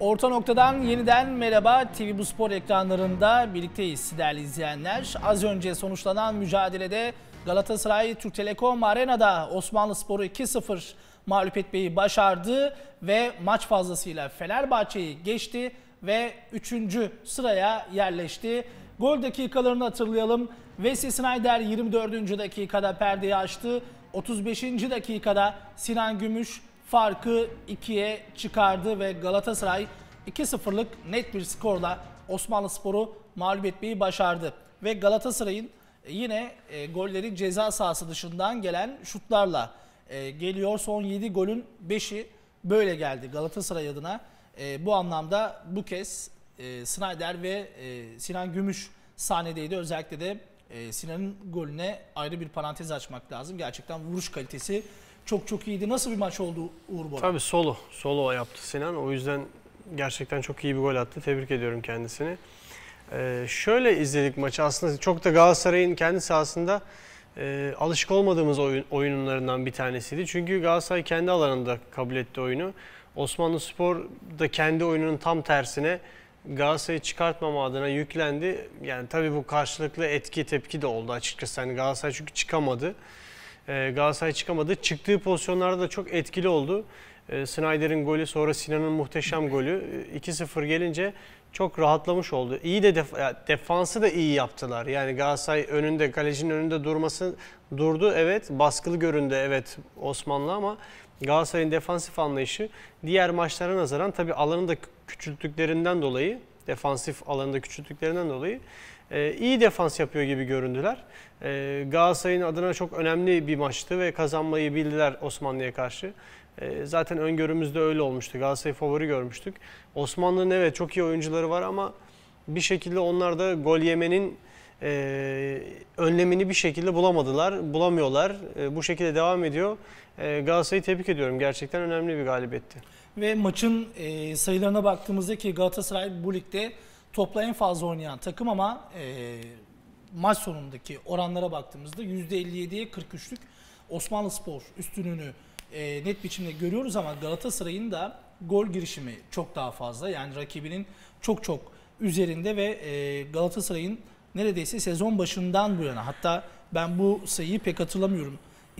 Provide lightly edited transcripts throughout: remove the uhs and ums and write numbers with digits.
Orta noktadan yeniden merhaba. TV Bu Spor ekranlarında birlikteyiz değerli izleyenler. Az önce sonuçlanan mücadelede Galatasaray Türk Telekom Arena'da Osmanlıspor'u 2-0 mağlup etmeyi başardı ve maç fazlasıyla Fenerbahçe'yi geçti ve 3. sıraya yerleşti. Gol dakikalarını hatırlayalım. Wesley Sneijder 24. dakikada perdeyi açtı. 35. dakikada Sinan Gümüş farkı 2'ye çıkardı ve Galatasaray 2-0'lık net bir skorla Osmanlıspor'u mağlup etmeyi başardı. Ve Galatasaray'ın yine golleri ceza sahası dışından gelen şutlarla geliyor. Son 7 golün 5'i böyle geldi Galatasaray adına. Bu anlamda bu kez Sneijder ve Sinan Gümüş sahnedeydi. Özellikle de Sinan'ın golüne ayrı bir parantez açmak lazım. Gerçekten vuruş kalitesi çok iyiydi. Nasıl bir maç oldu Uğur Bora? Tabii solo yaptı Sinan. O yüzden gerçekten çok iyi bir gol attı. Tebrik ediyorum kendisini. Şöyle izledik maçı. Aslında çok da Galatasaray'ın kendi sahasında alışık olmadığımız oyunlarından bir tanesiydi. Çünkü Galatasaray kendi alanında kabul etti oyunu. Osmanlıspor da kendi oyununun tam tersine Galatasaray'ı çıkartmama adına yüklendi. Yani tabii bu karşılıklı etki tepki de oldu açıkçası. Yani Galatasaray çünkü çıkamadı. Galatasaray çıkamadı. Çıktığı pozisyonlarda da çok etkili oldu. Sneijder'in golü, sonra Sinan'ın muhteşem golü 2-0 gelince çok rahatlamış oldu. İyi de defansı da iyi yaptılar. Yani Galatasaray önünde, kalecinin önünde durdu. Evet, baskılı göründü evet Osmanlı, ama Galatasaray'ın defansif anlayışı diğer maçlara nazaran tabii alanı da küçülttüklerinden dolayı, defansif alanında küçülttüklerinden dolayı iyi defans yapıyor gibi göründüler. Galatasaray'ın adına çok önemli bir maçtı ve kazanmayı bildiler Osmanlı'ya karşı. Zaten öngörümüzde öyle olmuştu. Galatasaray'ı favori görmüştük. Osmanlı'nın evet çok iyi oyuncuları var ama bir şekilde onlar da gol yemenin önlemini bir şekilde bulamıyorlar. Bu şekilde devam ediyor. Galatasaray'ı tebrik ediyorum. Gerçekten önemli bir galibiyetti. Ve maçın sayılarına baktığımızda ki Galatasaray bu ligde topla en fazla oynayan takım ama maç sonundaki oranlara baktığımızda %57'ye 43'lük Osmanlıspor üstünlüğünü net biçimde görüyoruz ama Galatasaray'ın da gol girişimi çok daha fazla. Yani rakibinin çok üzerinde ve Galatasaray'ın neredeyse sezon başından bu yana, hatta ben bu sayıyı pek hatırlamıyorum,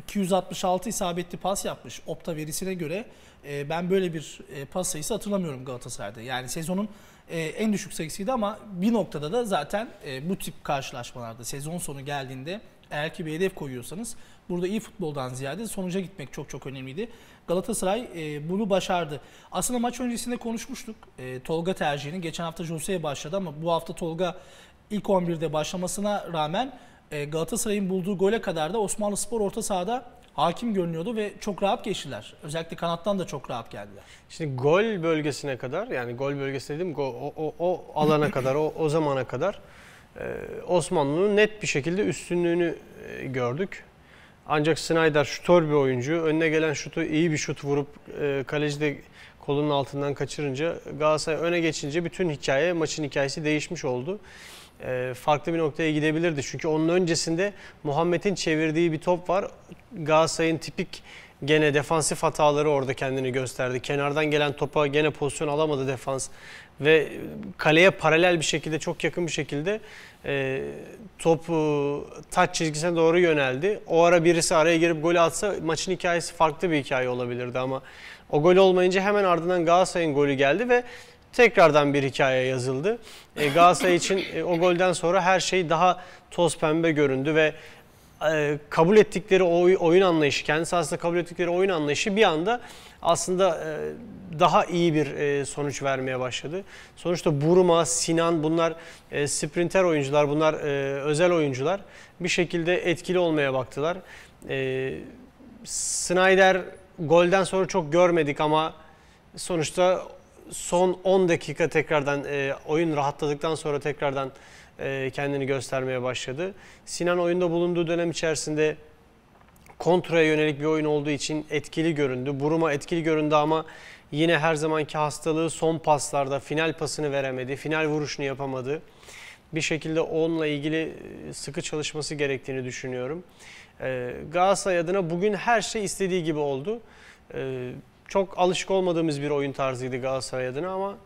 266 isabetli pas yapmış Opta verisine göre. Ben böyle bir pas sayısı hatırlamıyorum Galatasaray'da. Yani sezonun en düşük sayısıydı ama bir noktada da zaten bu tip karşılaşmalarda sezon sonu geldiğinde eğer ki bir hedef koyuyorsanız burada iyi futboldan ziyade sonuca gitmek çok önemliydi. Galatasaray bunu başardı. Aslında maç öncesinde konuşmuştuk. Tolga tercihini. Geçen hafta Jose'ye başladı ama bu hafta Tolga ilk 11'de başlamasına rağmen Galatasaray'ın bulduğu gole kadar da Osmanlıspor orta sahada hakim görünüyordu ve çok rahat geçtiler. Özellikle kanattan da çok rahat geldiler. Şimdi gol bölgesine kadar, yani gol bölgesi dediğim o alana kadar, o zamana kadar Osmanlı'nın net bir şekilde üstünlüğünü gördük. Ancak Sneijder şutör bir oyuncu. Önüne gelen şutu iyi bir şut vurup kaleci de kolunun altından kaçırınca, Galatasaray öne geçince bütün hikaye, maçın hikayesi değişmiş oldu. Farklı bir noktaya gidebilirdi. Çünkü onun öncesinde Muhammed'in çevirdiği bir top var. Galatasaray'ın tipik gene defansif hataları orada kendini gösterdi. Kenardan gelen topa gene pozisyon alamadı defans. Ve kaleye paralel bir şekilde, çok yakın bir şekilde top taç çizgisine doğru yöneldi. O ara birisi araya girip golü atsa maçın hikayesi farklı bir hikaye olabilirdi ama o gol olmayınca hemen ardından Galatasaray'ın golü geldi ve tekrardan bir hikaye yazıldı. Galatasaray için o golden sonra her şey daha toz pembe göründü ve kabul ettikleri oyun anlayışı, kendi sahasında kabul ettikleri oyun anlayışı bir anda aslında daha iyi bir sonuç vermeye başladı. Sonuçta Buruma, Sinan, bunlar sprinter oyuncular, bunlar özel oyuncular. Bir şekilde etkili olmaya baktılar. Sneijder golden sonra çok görmedik ama sonuçta son 10 dakika tekrardan oyun rahatladıktan sonra tekrardan kendini göstermeye başladı. Sinan oyunda bulunduğu dönem içerisinde kontraya yönelik bir oyun olduğu için etkili göründü. Buruma etkili göründü ama yine her zamanki hastalığı son paslarda final pasını veremedi. Final vuruşunu yapamadı. Bir şekilde onunla ilgili sıkı çalışması gerektiğini düşünüyorum. Galatasaray adına bugün her şey istediği gibi oldu. Çok alışık olmadığımız bir oyun tarzıydı Galatasaray adına ama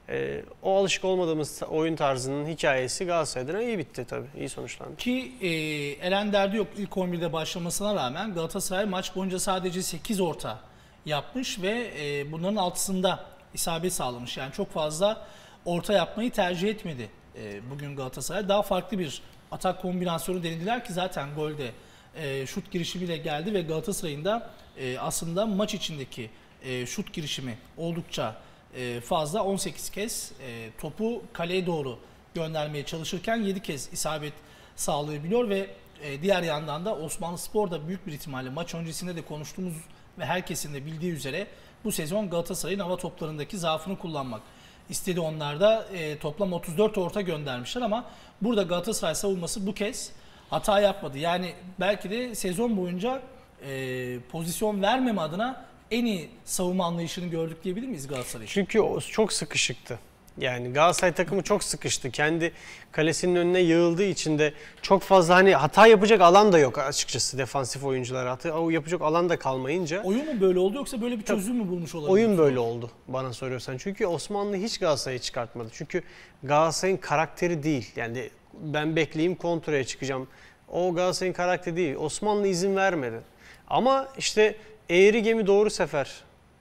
O alışık olmadığımız oyun tarzının hikayesi Galatasaray adına iyi bitti tabii. İyi sonuçlandı. Ki Eren derdi yok ilk 11'de başlamasına rağmen Galatasaray maç boyunca sadece 8 orta yapmış ve bunların 6'sında isabet sağlamış. Yani çok fazla orta yapmayı tercih etmedi bugün Galatasaray. Daha farklı bir atak kombinasyonu denediler ki zaten golde şut girişimiyle geldi ve Galatasaray'ın da aslında maç içindeki şut girişimi oldukça fazla. 18 kez topu kaleye doğru göndermeye çalışırken 7 kez isabet sağlayabiliyor ve diğer yandan da Osmanlıspor da büyük bir ihtimalle maç öncesinde de konuştuğumuz ve herkesin de bildiği üzere bu sezon Galatasaray'ın hava toplarındaki zaafını kullanmak istedi. Onlar da toplam 34 orta göndermişler ama burada Galatasaray savunması bu kez hata yapmadı. Yani belki de sezon boyunca pozisyon vermeme adına en iyi savunma anlayışını gördük diyebilir miyiz Galatasaray için? Çünkü o çok sıkışıktı. Yani Galatasaray takımı çok sıkıştı. Kendi kalesinin önüne yığıldığı için de çok fazla hani hata yapacak alan da yok açıkçası defansif oyunculara. Hata yapacak alan da kalmayınca. Oyun mu böyle oldu yoksa böyle bir çözüm mü bulmuş olabilir? Oyun böyle oldu bana soruyorsan. Çünkü Osmanlı hiç Galatasaray'ı çıkartmadı. Çünkü Galatasaray'ın karakteri değil. Yani ben bekleyeyim kontraya çıkacağım. O Galatasaray'ın karakteri değil. Osmanlı izin vermedi. Ama işte eğri gemi doğru sefer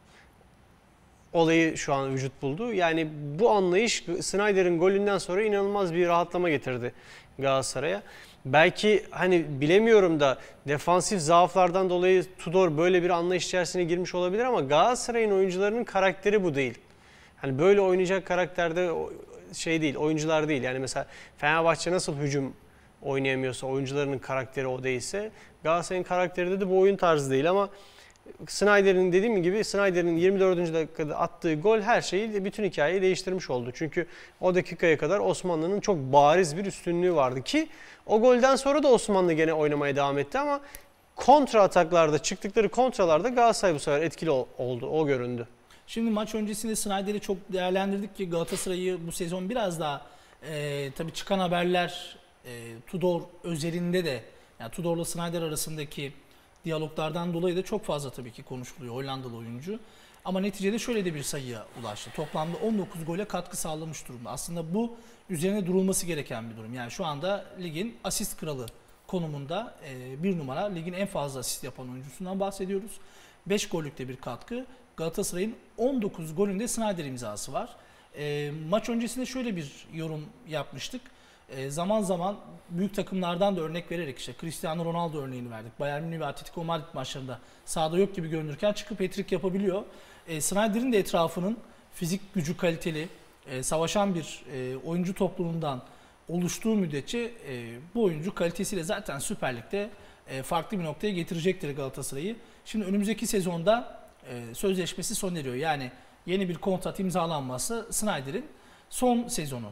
olayı şu an vücut buldu. Yani bu anlayış Snyder'in golünden sonra inanılmaz bir rahatlama getirdi Galatasaray'a. Belki hani bilemiyorum da defansif zaaflardan dolayı Tudor böyle bir anlayış içerisine girmiş olabilir ama Galatasaray'ın oyuncularının karakteri bu değil. Hani böyle oynayacak karakterde şey değil, oyuncular değil. Yani mesela Fenerbahçe nasıl hücum oynayamıyorsa, oyuncularının karakteri o değilse Galatasaray'ın karakteri de bu oyun tarzı değil ama Snyder'in dediğim gibi Snyder'in 24. dakikada attığı gol her şeyi, bütün hikayeyi değiştirmiş oldu. Çünkü o dakikaya kadar Osmanlı'nın çok bariz bir üstünlüğü vardı ki o golden sonra da Osmanlı gene oynamaya devam etti ama kontra ataklarda, çıktıkları kontralarda Galatasaray bu sefer etkili oldu. O göründü. Şimdi maç öncesinde Snyder'i çok değerlendirdik ki Galatasaray'ı bu sezon biraz daha tabii çıkan haberler Tudor özelinde de yani Tudor'la Snyder arasındaki diyaloglardan dolayı da çok fazla tabii ki konuşuluyor Hollandalı oyuncu. Ama neticede şöyle de bir sayıya ulaştı. Toplamda 19 gole katkı sağlamış durumda. Aslında bu üzerine durulması gereken bir durum. Yani şu anda ligin asist kralı konumunda bir numara. Ligin en fazla asist yapan oyuncusundan bahsediyoruz. 5 gollükte bir katkı. Galatasaray'ın 19 golünde Snyder imzası var. Maç öncesinde şöyle bir yorum yapmıştık. Zaman zaman büyük takımlardan da örnek vererek işte Cristiano Ronaldo örneğini verdik. Bayern Münih ve Atletico Madrid maçlarında sahada yok gibi görünürken çıkıp hat-trick yapabiliyor. Snyder'in de etrafının fizik gücü kaliteli, savaşan bir oyuncu topluluğundan oluştuğu müddetçe bu oyuncu kalitesiyle zaten Süper Lig'de farklı bir noktaya getirecektir Galatasaray'ı. Şimdi önümüzdeki sezonda sözleşmesi sona eriyor. Yani yeni bir kontrat imzalanması Snyder'in son sezonu.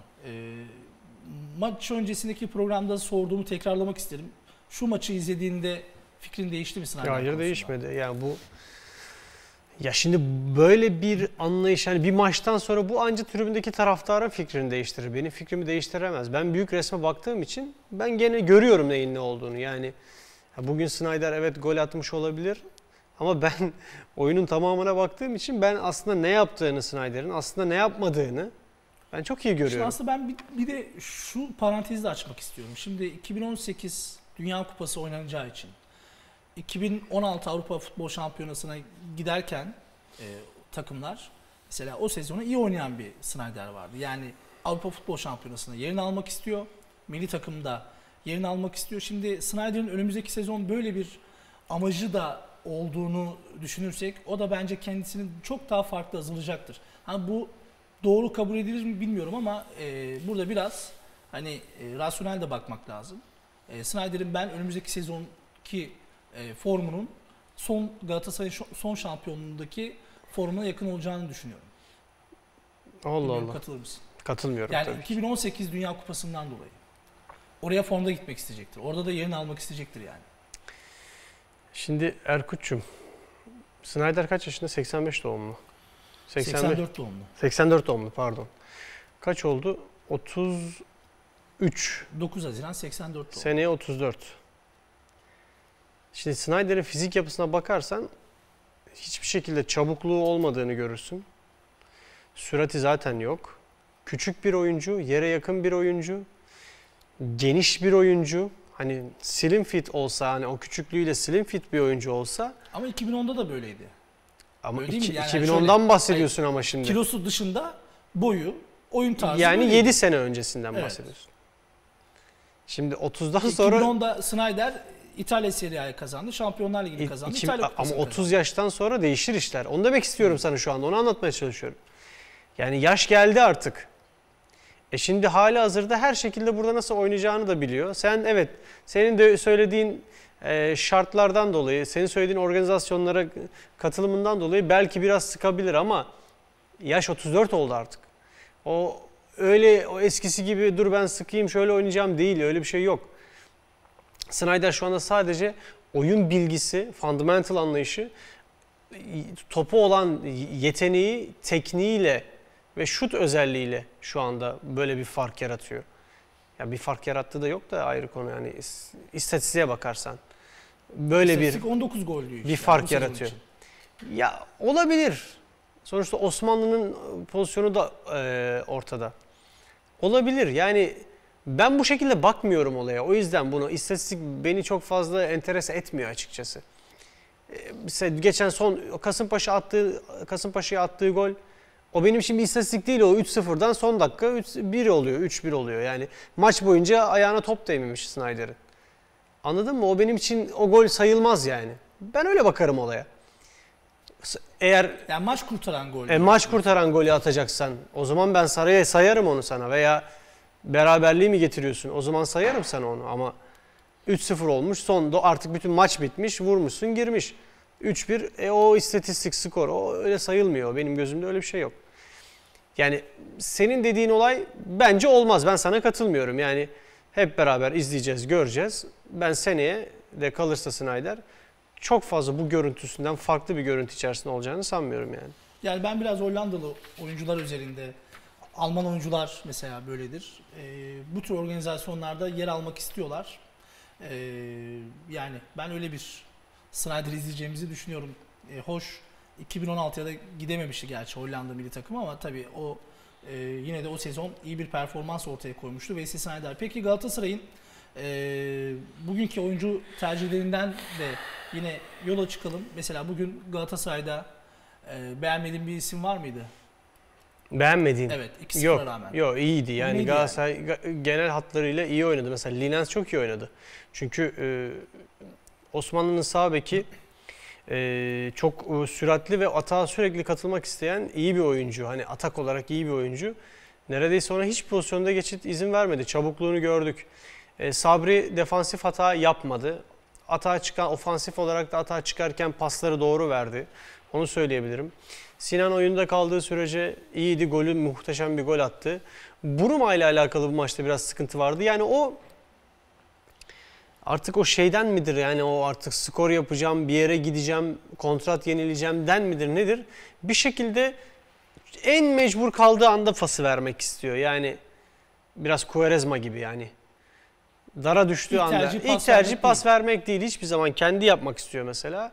Maç öncesindeki programda sorduğumu tekrarlamak isterim. Şu maçı izlediğinde fikrin değişti mi Snyder? Hayır, değişmedi. Yani bu ya şimdi böyle bir anlayış hani bir maçtan sonra bu anca tribündeki taraftarın fikrini değiştirir. Benim fikrimi değiştiremez. Ben büyük resme baktığım için ben gene görüyorum neyin ne olduğunu. Yani bugün Snyder evet gol atmış olabilir ama ben oyunun tamamına baktığım için ben aslında ne yaptığını Snyder'in aslında ne yapmadığını ben çok iyi görüyorum. Şimdi aslında ben bir de şu parantezi de açmak istiyorum. Şimdi 2018 Dünya Kupası oynanacağı için 2016 Avrupa Futbol Şampiyonası'na giderken takımlar mesela o sezonu iyi oynayan bir Snyder vardı. Yani Avrupa Futbol Şampiyonası'na yerini almak istiyor. Milli takımda yerini almak istiyor. Şimdi Snyder'in önümüzdeki sezon böyle bir amacı da olduğunu düşünürsek o da bence kendisini çok daha farklı hazırlayacaktır. Hani bu doğru kabul edilir mi bilmiyorum ama burada biraz hani rasyonel de bakmak lazım. Snyder'in ben önümüzdeki sezonki formunun son Galatasaray'ın son şampiyonluğundaki formuna yakın olacağını düşünüyorum. Allah bilmiyorum, Allah. katılır mısın? Katılmıyorum yani tabii. 2018 Dünya Kupası'ndan dolayı. Oraya formda gitmek isteyecektir. Orada da yerini almak isteyecektir yani. Şimdi Erkut'cum, Snyder kaç yaşında? 85 doğumlu. 84 doğumlu. 84 doğumlu pardon. Kaç oldu? 33. 9 Haziran 84 doğumlu. Seneye 34. Şimdi Snyder'in fizik yapısına bakarsan hiçbir şekilde çabukluğu olmadığını görürsün. Sürati zaten yok. küçük bir oyuncu, yere yakın bir oyuncu, geniş bir oyuncu. Hani slim fit olsa, hani o küçüklüğüyle slim fit bir oyuncu olsa. Ama 2010'da da böyleydi. Ama Öyle değil mi? Yani 2010'dan şöyle, bahsediyorsun ama şimdi. Kilosu dışında boyu, oyun tarzı Yani böyleydi. 7 sene öncesinden Evet. bahsediyorsun. Şimdi 30'dan sonra 2010'da Snyder İtalya Serie A'yı kazandı. Şampiyonlar Ligi'ni kazandı. İtalya ama Kupası'nı 30 kazandı. yaştan sonra değişir işler. Onu demek istiyorum sana şu anda. Onu anlatmaya çalışıyorum. Yani yaş geldi artık. Şimdi hali hazırda her şekilde burada nasıl oynayacağını da biliyor. Sen evet, senin de söylediğin şartlardan dolayı, senin söylediğin organizasyonlara katılımından dolayı belki biraz sıkabilir ama yaş 34 oldu artık. O eskisi gibi dur ben sıkayım şöyle oynayacağım değil, öyle bir şey yok. Snyder şu anda sadece oyun bilgisi, fundamental anlayışı, topu olan yeteneği, tekniğiyle ve şut özelliğiyle şu anda böyle bir fark yaratıyor. Ya bir fark yarattığı da yok da ayrı konu, yani istatistiğe bakarsan. Böyle İstatistik 19 gol diyor işte bir fark bu sezon yaratıyor. için. Ya olabilir. Sonuçta Osmanlı'nın pozisyonu da ortada. Olabilir. Yani ben bu şekilde bakmıyorum olaya. O yüzden bunu istatistik beni çok fazla enterese etmiyor açıkçası. Mesela geçen son Kasımpaşa'ya attığı gol, o benim için bir istatistik değil, o 3-0'dan son dakika 1 oluyor, 3-1 oluyor. Yani maç boyunca ayağına top değmemiş Snyder'in. Anladın mı? O benim için o gol sayılmaz yani. Ben öyle bakarım olaya. Eğer Yani maç kurtaran gol. maç kurtaran golü atacaksan o zaman ben sayarım onu sana, veya beraberliği mi getiriyorsun? O zaman sayarım sana onu, ama 3-0 olmuş, sonda artık bütün maç bitmiş, vurmuşsun, girmiş. 3-1 o istatistik skor, o öyle sayılmıyor. Benim gözümde öyle bir şey yok. Yani senin dediğin olay bence olmaz. Ben sana katılmıyorum. Yani hep beraber izleyeceğiz, göreceğiz. Ben seneye de kalırsa Snyder çok fazla bu görüntüsünden farklı bir görüntü içerisinde olacağını sanmıyorum yani. Yani ben biraz Hollandalı oyuncular üzerinde, Alman oyuncular mesela böyledir. Bu tür organizasyonlarda yer almak istiyorlar. Yani ben öyle bir Snyder izleyeceğimizi düşünüyorum. Hoş 2016'ya da gidememişti gerçi Hollanda milli takımı, ama tabii o yine de o sezon iyi bir performans ortaya koymuştu Wesley Sneijder. Peki Galatasaray'ın bugünkü oyuncu tercihlerinden de yine yola çıkalım. Mesela bugün Galatasaray'da beğenmediğin bir isim var mıydı? Beğenmediğin? Evet, 2-0'a Yok, rağmen. yok, iyiydi. Yani Neydi Galatasaray genel hatlarıyla iyi oynadı. Mesela Linens çok iyi oynadı. Çünkü Osmanlı'nın sağ beki çok süratli ve atağa sürekli katılmak isteyen iyi bir oyuncu. Hani atak olarak iyi bir oyuncu. Neredeyse ona hiç pozisyonda geçit izin vermedi. Çabukluğunu gördük. Sabri defansif hata yapmadı. Atağa çıkan, ofansif olarak da atağa çıkarken pasları doğru verdi. Onu söyleyebilirim. Sinan oyunda kaldığı sürece iyiydi. Muhteşem bir gol attı. Buruma ile alakalı bu maçta biraz sıkıntı vardı. Yani o artık o şeyden midir, yani o artık skor yapacağım, bir yere gideceğim, kontrat yenileceğimden midir, nedir? Bir şekilde en mecbur kaldığı anda pası vermek istiyor. Yani biraz Quaresma gibi yani. Dara düştüğü anda ilk tercih pas vermek değil, hiçbir zaman kendi yapmak istiyor mesela.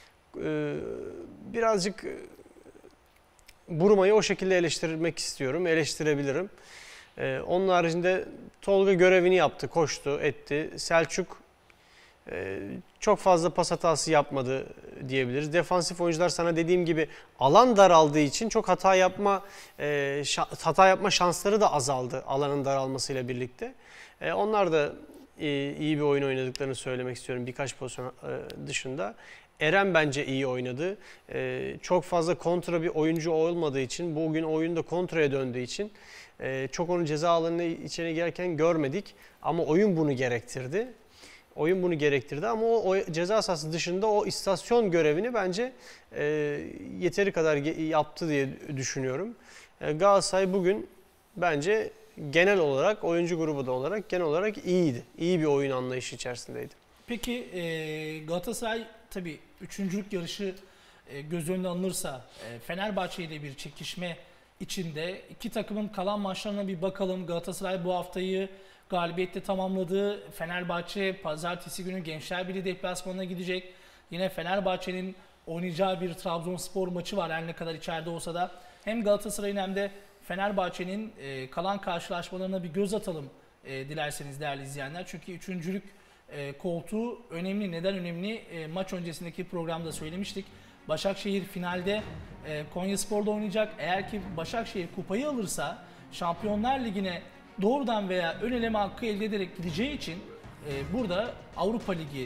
Birazcık Buruma'yı o şekilde eleştirmek istiyorum, eleştirebilirim. Onun haricinde Tolga görevini yaptı, koştu, etti. Selçuk çok fazla pas hatası yapmadı diyebiliriz. Defansif oyuncular sana dediğim gibi alan daraldığı için çok hata yapma şansları da azaldı alanın daralmasıyla birlikte. Onlar da iyi bir oyun oynadıklarını söylemek istiyorum birkaç pozisyon dışında. Eren bence iyi oynadı. Çok fazla kontra bir oyuncu olmadığı için, bugün oyunda kontraya döndüğü için çok onu ceza alanına içine girerken görmedik. Ama oyun bunu gerektirdi. Ama o ceza sahası dışında o istasyon görevini bence yeteri kadar yaptı diye düşünüyorum. Galatasaray bugün bence genel olarak, oyuncu grubu da olarak genel olarak iyiydi. İyi bir oyun anlayışı içerisindeydi. Peki Galatasaray tabii üçüncülük yarışı göz önüne alınırsa Fenerbahçe ile bir çekişme içinde, iki takımın kalan maçlarına bir bakalım. Galatasaray bu haftayı galibiyetle tamamladı. Fenerbahçe pazartesi günü Gençler Birliği deplasmanına gidecek. Yine Fenerbahçe'nin oynayacağı bir Trabzonspor maçı var her ne kadar içeride olsa da. Hem Galatasaray'ın hem de Fenerbahçe'nin kalan karşılaşmalarına bir göz atalım dilerseniz değerli izleyenler. Çünkü üçüncülük koltuğu önemli. Neden önemli? Maç öncesindeki programda söylemiştik. Başakşehir finalde Konyaspor'da oynayacak. Eğer ki Başakşehir kupayı alırsa Şampiyonlar Ligi'ne doğrudan veya ön eleme hakkı elde ederek gideceği için burada Avrupa Ligi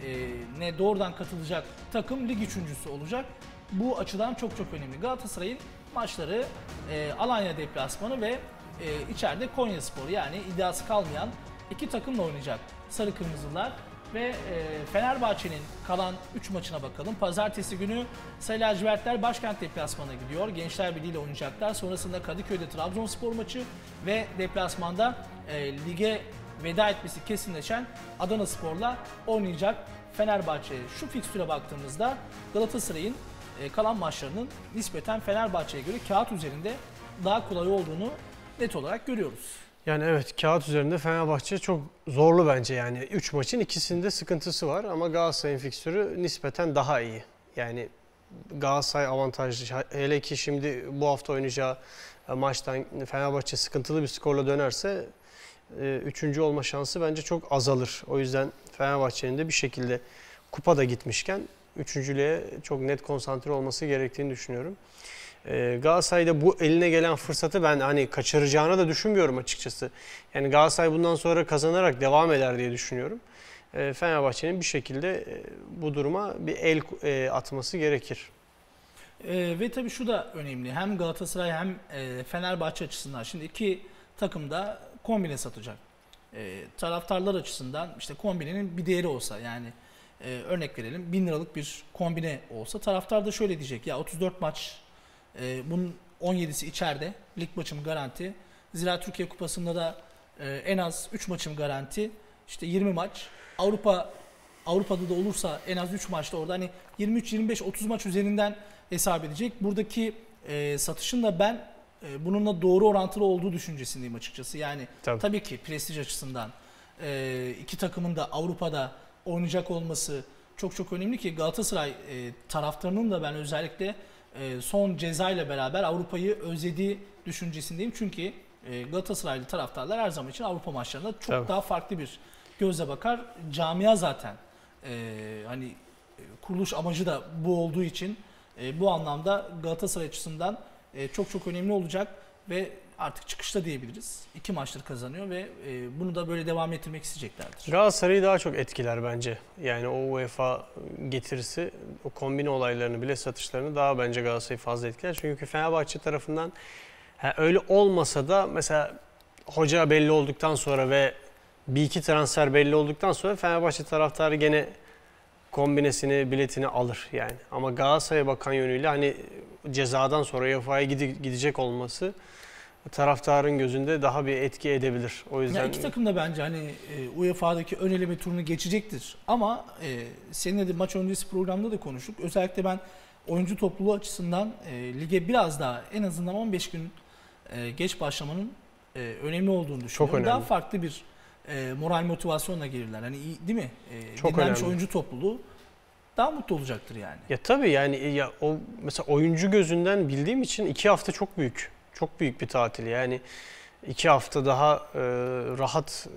ne doğrudan katılacak takım lig üçüncüsü olacak. Bu açıdan çok çok önemli. Galatasaray'ın maçları Alanya deplasmanı ve içeride Konyaspor, yani iddiası kalmayan iki takımla oynayacak Sarı Kırmızılar. Ve Fenerbahçe'nin kalan 3 maçına bakalım. Pazartesi günü Sarı Lacivertler Başkent deplasmanına gidiyor. Gençler Birliği ile oynayacaklar. Sonrasında Kadıköy'de Trabzonspor maçı ve deplasmanda lige veda etmesi kesinleşen Adanaspor'la oynayacak Fenerbahçe. Şu fikstüre baktığımızda Galatasaray'ın kalan maçlarının nispeten Fenerbahçe'ye göre kağıt üzerinde daha kolay olduğunu net olarak görüyoruz. Yani evet, kağıt üzerinde Fenerbahçe çok zorlu bence yani. 3 maçın ikisinde sıkıntısı var ama Galatasaray'ın fikstürü nispeten daha iyi. Yani Galatasaray avantajlı. Hele ki şimdi bu hafta oynayacağı maçtan Fenerbahçe sıkıntılı bir skorla dönerse üçüncü olma şansı bence çok azalır. O yüzden Fenerbahçe'nin de bir şekilde kupada gitmişken üçüncülüğe çok net konsantre olması gerektiğini düşünüyorum. Galatasaray'da bu eline gelen fırsatı ben hani kaçıracağını da düşünmüyorum açıkçası. Yani Galatasaray bundan sonra kazanarak devam eder diye düşünüyorum. Fenerbahçe'nin bir şekilde bu duruma bir el atması gerekir. Ve tabii şu da önemli. Hem Galatasaray hem Fenerbahçe açısından şimdi iki takım da kombine satacak. Taraftarlar açısından işte kombinenin bir değeri olsa, yani örnek verelim 1000 liralık bir kombine olsa, taraftar da şöyle diyecek: ya 34 maç, bunun 17'si içeride, lig maçım garanti. Zira Türkiye Kupası'nda da en az 3 maçım garanti. İşte 20 maç. Avrupa'da da olursa en az 3 maçta orada hani 23, 25, 30 maç üzerinden hesap edecek. Buradaki satışın da ben bununla doğru orantılı olduğu düşüncesindeyim açıkçası. Yani tabii ki prestij açısından iki takımın da Avrupa'da oynayacak olması çok çok önemli ki Galatasaray taraftarının da ben özellikle son ceza ile beraber Avrupa'yı özlediği düşüncesindeyim. Çünkü Galatasaraylı taraftarlar her zaman için Avrupa maçlarında çok daha farklı bir gözle bakar. Camia zaten hani kuruluş amacı da bu olduğu için bu anlamda Galatasaray açısından çok çok önemli olacak ve artık çıkışta diyebiliriz. 2 maçtır kazanıyor ve bunu da böyle devam ettirmek isteyeceklerdir. Galatasaray'ı daha çok etkiler bence. Yani o UEFA getirisi, o kombine olaylarını, bile satışlarını daha bence Galatasaray'ı fazla etkiler. Çünkü Fenerbahçe tarafından öyle olmasa da mesela hoca belli olduktan sonra ve bir iki transfer belli olduktan sonra Fenerbahçe taraftarı gene kombinesini, biletini alır yani. Ama Galatasaray'a bakan yönüyle hani cezadan sonra UEFA'ya gidecek olması taraftarın gözünde daha bir etki edebilir. O yüzden iki takım da bence hani UEFA'daki ön eleme turunu geçecektir. Ama seninle de maç öncesi programda da konuştuk. Özellikle ben oyuncu topluluğu açısından lige biraz daha en azından 15 gün geç başlamanın önemli olduğunu düşünüyorum. Çok önemli. Daha farklı bir moral motivasyonla gelirler. Hani değil mi? Çok dinlenmiş önemli. oyuncu topluluğu daha mutlu olacaktır yani. Ya tabii yani ya o mesela oyuncu gözünden bildiğim için 2 hafta çok büyük. Çok büyük bir tatil. Yani 2 hafta daha rahat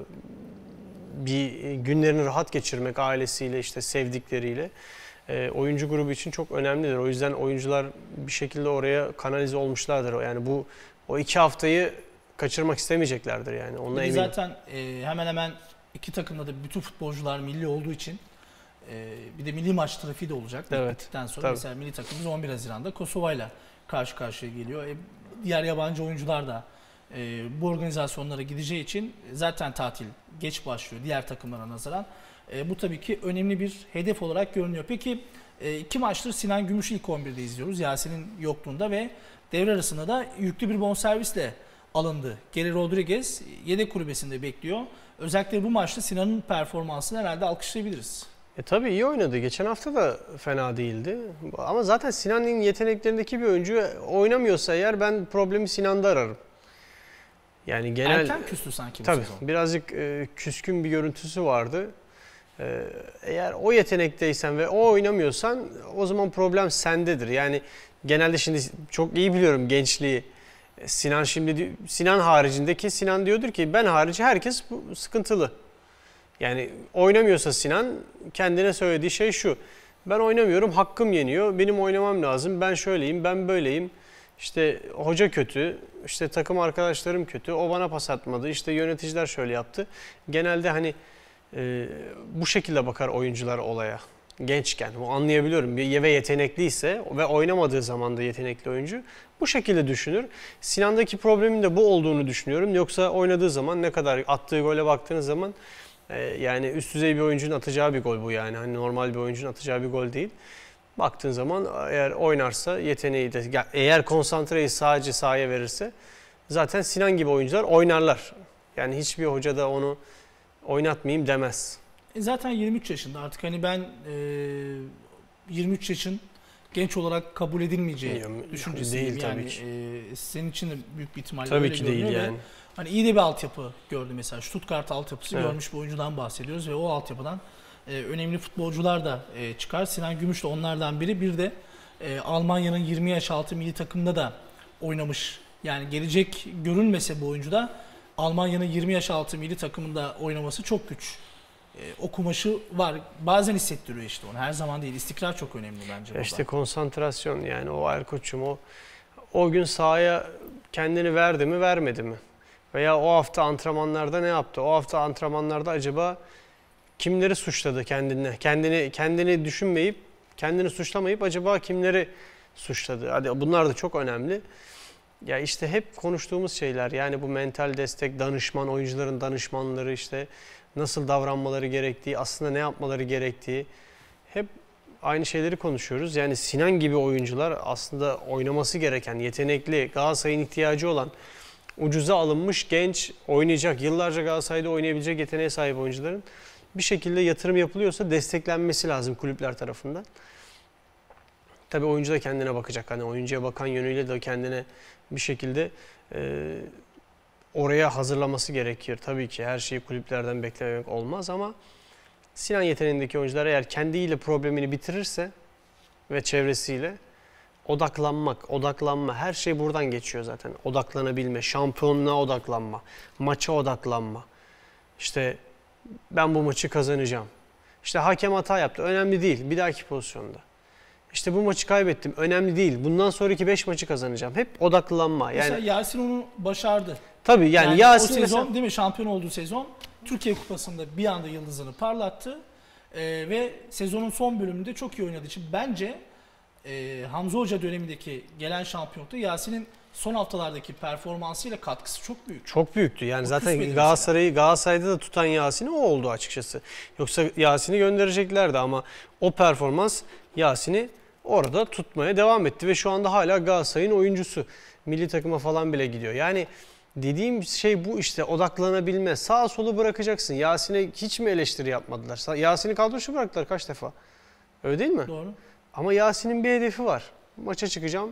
bir günlerini rahat geçirmek ailesiyle, işte sevdikleriyle oyuncu grubu için çok önemlidir. O yüzden oyuncular bir şekilde oraya kanalize olmuşlardır. Yani o 2 haftayı kaçırmak istemeyeceklerdir yani. Onunla eminim. Zaten hemen hemen iki takımda da bütün futbolcular milli olduğu için bir de milli maç trafiği de olacak. Evet. Bittikten sonra Tabii. mesela milli takımımız 11 Haziran'da Kosova'yla karşı karşıya geliyor. Diğer yabancı oyuncular da bu organizasyonlara gideceği için zaten tatil geç başlıyor diğer takımlara nazaran. Bu tabii ki önemli bir hedef olarak görünüyor. Peki 2 maçtır Sinan Gümüş'ü ilk 11'de izliyoruz Yasin'in yokluğunda ve devre arasında da yüklü bir bonservisle alındı. Geri Rodriguez yedek kulübesinde bekliyor. Özellikle bu maçta Sinan'ın performansını herhalde alkışlayabiliriz. Tabii iyi oynadı. Geçen hafta da fena değildi. Ama zaten Sinan'ın yeteneklerindeki bir oyuncu oynamıyorsa eğer ben problemi Sinan'da ararım. Yani genel Erken küstü sanki bu tabii, sezon. birazcık küskün bir görüntüsü vardı. Eğer o yetenekteysen ve o oynamıyorsan o zaman problem sendedir. Yani genelde şimdi çok iyi biliyorum gençliği. Sinan Sinan haricindeki Sinan diyordur ki ben harici herkes bu sıkıntılı. Yani oynamıyorsa Sinan kendine söylediği şey şu. Ben oynamıyorum, hakkım yeniyor. Benim oynamam lazım. Ben şöyleyim, ben böyleyim. İşte hoca kötü, işte takım arkadaşlarım kötü. O bana pas atmadı. İşte yöneticiler şöyle yaptı. Genelde hani bu şekilde bakar oyuncular olaya. Gençken. Bu anlayabiliyorum. Bir ve yetenekliyse ve oynamadığı zaman da yetenekli oyuncu bu şekilde düşünür. Sinan'daki problemin de bu olduğunu düşünüyorum. Yoksa oynadığı zaman ne kadar attığı gole baktığınız zaman yani üst düzey bir oyuncunun atacağı bir gol bu yani. Hani normal bir oyuncunun atacağı bir gol değil. Baktığın zaman eğer oynarsa yeteneği de eğer konsantreyi sadece sahaya verirse zaten Sinan gibi oyuncular oynarlar. Yani hiçbir hoca da onu oynatmayayım demez. Zaten 23 yaşında artık hani ben 23 yaşın genç olarak kabul edilmeyeceği düşüncesiyim. Değil yani, tabii ki. Senin için de büyük bir ihtimalle tabii öyle ki görünüyor. değil yani. Hani iyi de bir altyapı gördü mesela. Stuttgart altyapısı Evet. görmüş bir oyuncudan bahsediyoruz ve o altyapıdan önemli futbolcular da çıkar. Sinan Gümüş de onlardan biri. Bir de Almanya'nın 20 yaş altı milli takımında da oynamış. Yani gelecek görünmese bu oyuncu da Almanya'nın 20 yaş altı milli takımında oynaması çok güç. O kumaşı var. Bazen hissettiriyor işte onu. Her zaman değil. İstikrar çok önemli bence burada. İşte konsantrasyon yani o Erkoç'um o gün sahaya kendini verdi mi vermedi mi? Veya o hafta antrenmanlarda ne yaptı? O hafta antrenmanlarda acaba kimleri suçladı kendine? Kendini düşünmeyip, kendini suçlamayıp acaba kimleri suçladı? Hadi bunlar da çok önemli. Ya işte hep konuştuğumuz şeyler yani bu mental destek, danışman, oyuncuların danışmanları işte nasıl davranmaları gerektiği, aslında ne yapmaları gerektiği hep aynı şeyleri konuşuyoruz. Yani Sinan gibi oyuncular aslında oynaması gereken, yetenekli, Galatasaray'ın ihtiyacı olan, ucuza alınmış, genç, oynayacak, yıllarca Galatasaray'da oynayabilecek yeteneğe sahip oyuncuların bir şekilde yatırım yapılıyorsa desteklenmesi lazım kulüpler tarafından. Tabii oyuncu da kendine bakacak. Hani oyuncuya bakan yönüyle de kendine bir şekilde oraya hazırlaması gerekir. Tabii ki her şeyi kulüplerden beklemek olmaz ama Sinan yeteneğindeki oyuncular eğer kendiyle problemini bitirirse ve çevresiyle odaklanma her şey buradan geçiyor zaten. Odaklanabilme, şampiyonluğa odaklanma, maça odaklanma. İşte ben bu maçı kazanacağım. İşte hakem hata yaptı. Önemli değil. Bir dahaki pozisyonda. İşte bu maçı kaybettim. Önemli değil. Bundan sonraki 5 maçı kazanacağım. Hep odaklanma. Yani mesela Yasin onu başardı. tabii yani Yasin o sezon mesela, değil mi? Şampiyon olduğu sezon Türkiye Kupası'nda bir anda yıldızını parlattı. Ve sezonun son bölümünde çok iyi oynadığı için bence Hamza Hoca dönemindeki gelen şampiyonlukta Yasin'in son haftalardaki performansıyla katkısı çok büyük. çok büyüktü. Yani O zaten küsmedi Galatasaray'da da tutan Yasin'i o oldu açıkçası. Yoksa Yasin'i göndereceklerdi ama o performans Yasin'i orada tutmaya devam etti ve şu anda hala Galatasaray'ın oyuncusu. Milli takıma falan bile gidiyor. Yani dediğim şey bu işte odaklanabilme. Sağa solu bırakacaksın. Yasin'e hiç mi eleştiri yapmadılar? Yasin'i kadro dışı bıraktılar kaç defa? Öyle değil mi? Doğru. Ama Yasin'in bir hedefi var. Maça çıkacağım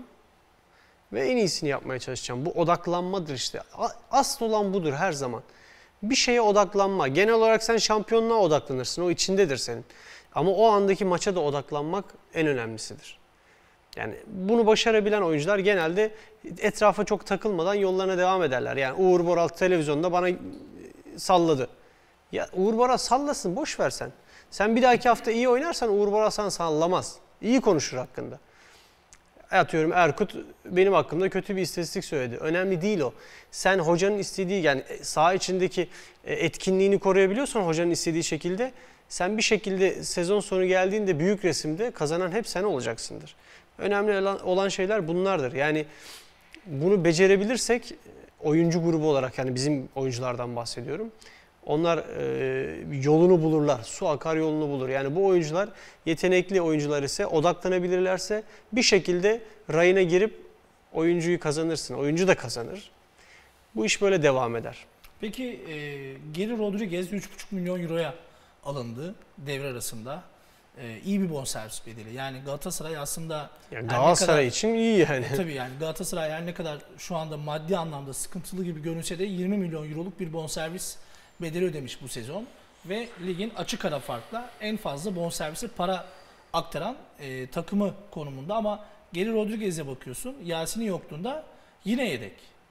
ve en iyisini yapmaya çalışacağım. Bu odaklanmadır işte. Asıl olan budur her zaman. Bir şeye odaklanma. Genel olarak sen şampiyonluğa odaklanırsın. O içindedir senin. Ama o andaki maça da odaklanmak en önemlisidir. Yani bunu başarabilen oyuncular genelde etrafa çok takılmadan yollarına devam ederler. Yani Uğur Boral televizyonda bana salladı. Ya Uğur Boral sallasın, boş ver sen. Sen bir dahaki hafta iyi oynarsan Uğur Boral sana sallamaz. İyi konuşur hakkında. Atıyorum Erkut benim hakkımda kötü bir istatistik söyledi. Önemli değil o. Sen hocanın istediği yani saha içindeki etkinliğini koruyabiliyorsan hocanın istediği şekilde sen bir şekilde sezon sonu geldiğinde büyük resimde kazanan hep sen olacaksındır. Önemli olan şeyler bunlardır. Yani bunu becerebilirsek oyuncu grubu olarak yani bizim oyunculardan bahsediyorum. Onlar yolunu bulurlar. Su akar yolunu bulur. Yani bu oyuncular yetenekli oyuncular ise odaklanabilirlerse bir şekilde rayına girip oyuncuyu kazanırsın. Oyuncu da kazanır. Bu iş böyle devam eder. Peki Geri Rodriguez 3,5 milyon euroya alındı devre arasında. İyi bir bonservis bedeli. Yani Galatasaray aslında Yani Galatasaray için iyi yani. Tabii yani Galatasaray her ne kadar şu anda maddi anlamda sıkıntılı gibi görünse de 20 milyon euroluk bir bonservis bedeli ödemiş bu sezon. Ve ligin açık ara farkla en fazla bonservise para aktaran takımı konumunda ama Geri Rodriguez'e bakıyorsun. Yasin'in yokluğunda yine yedek.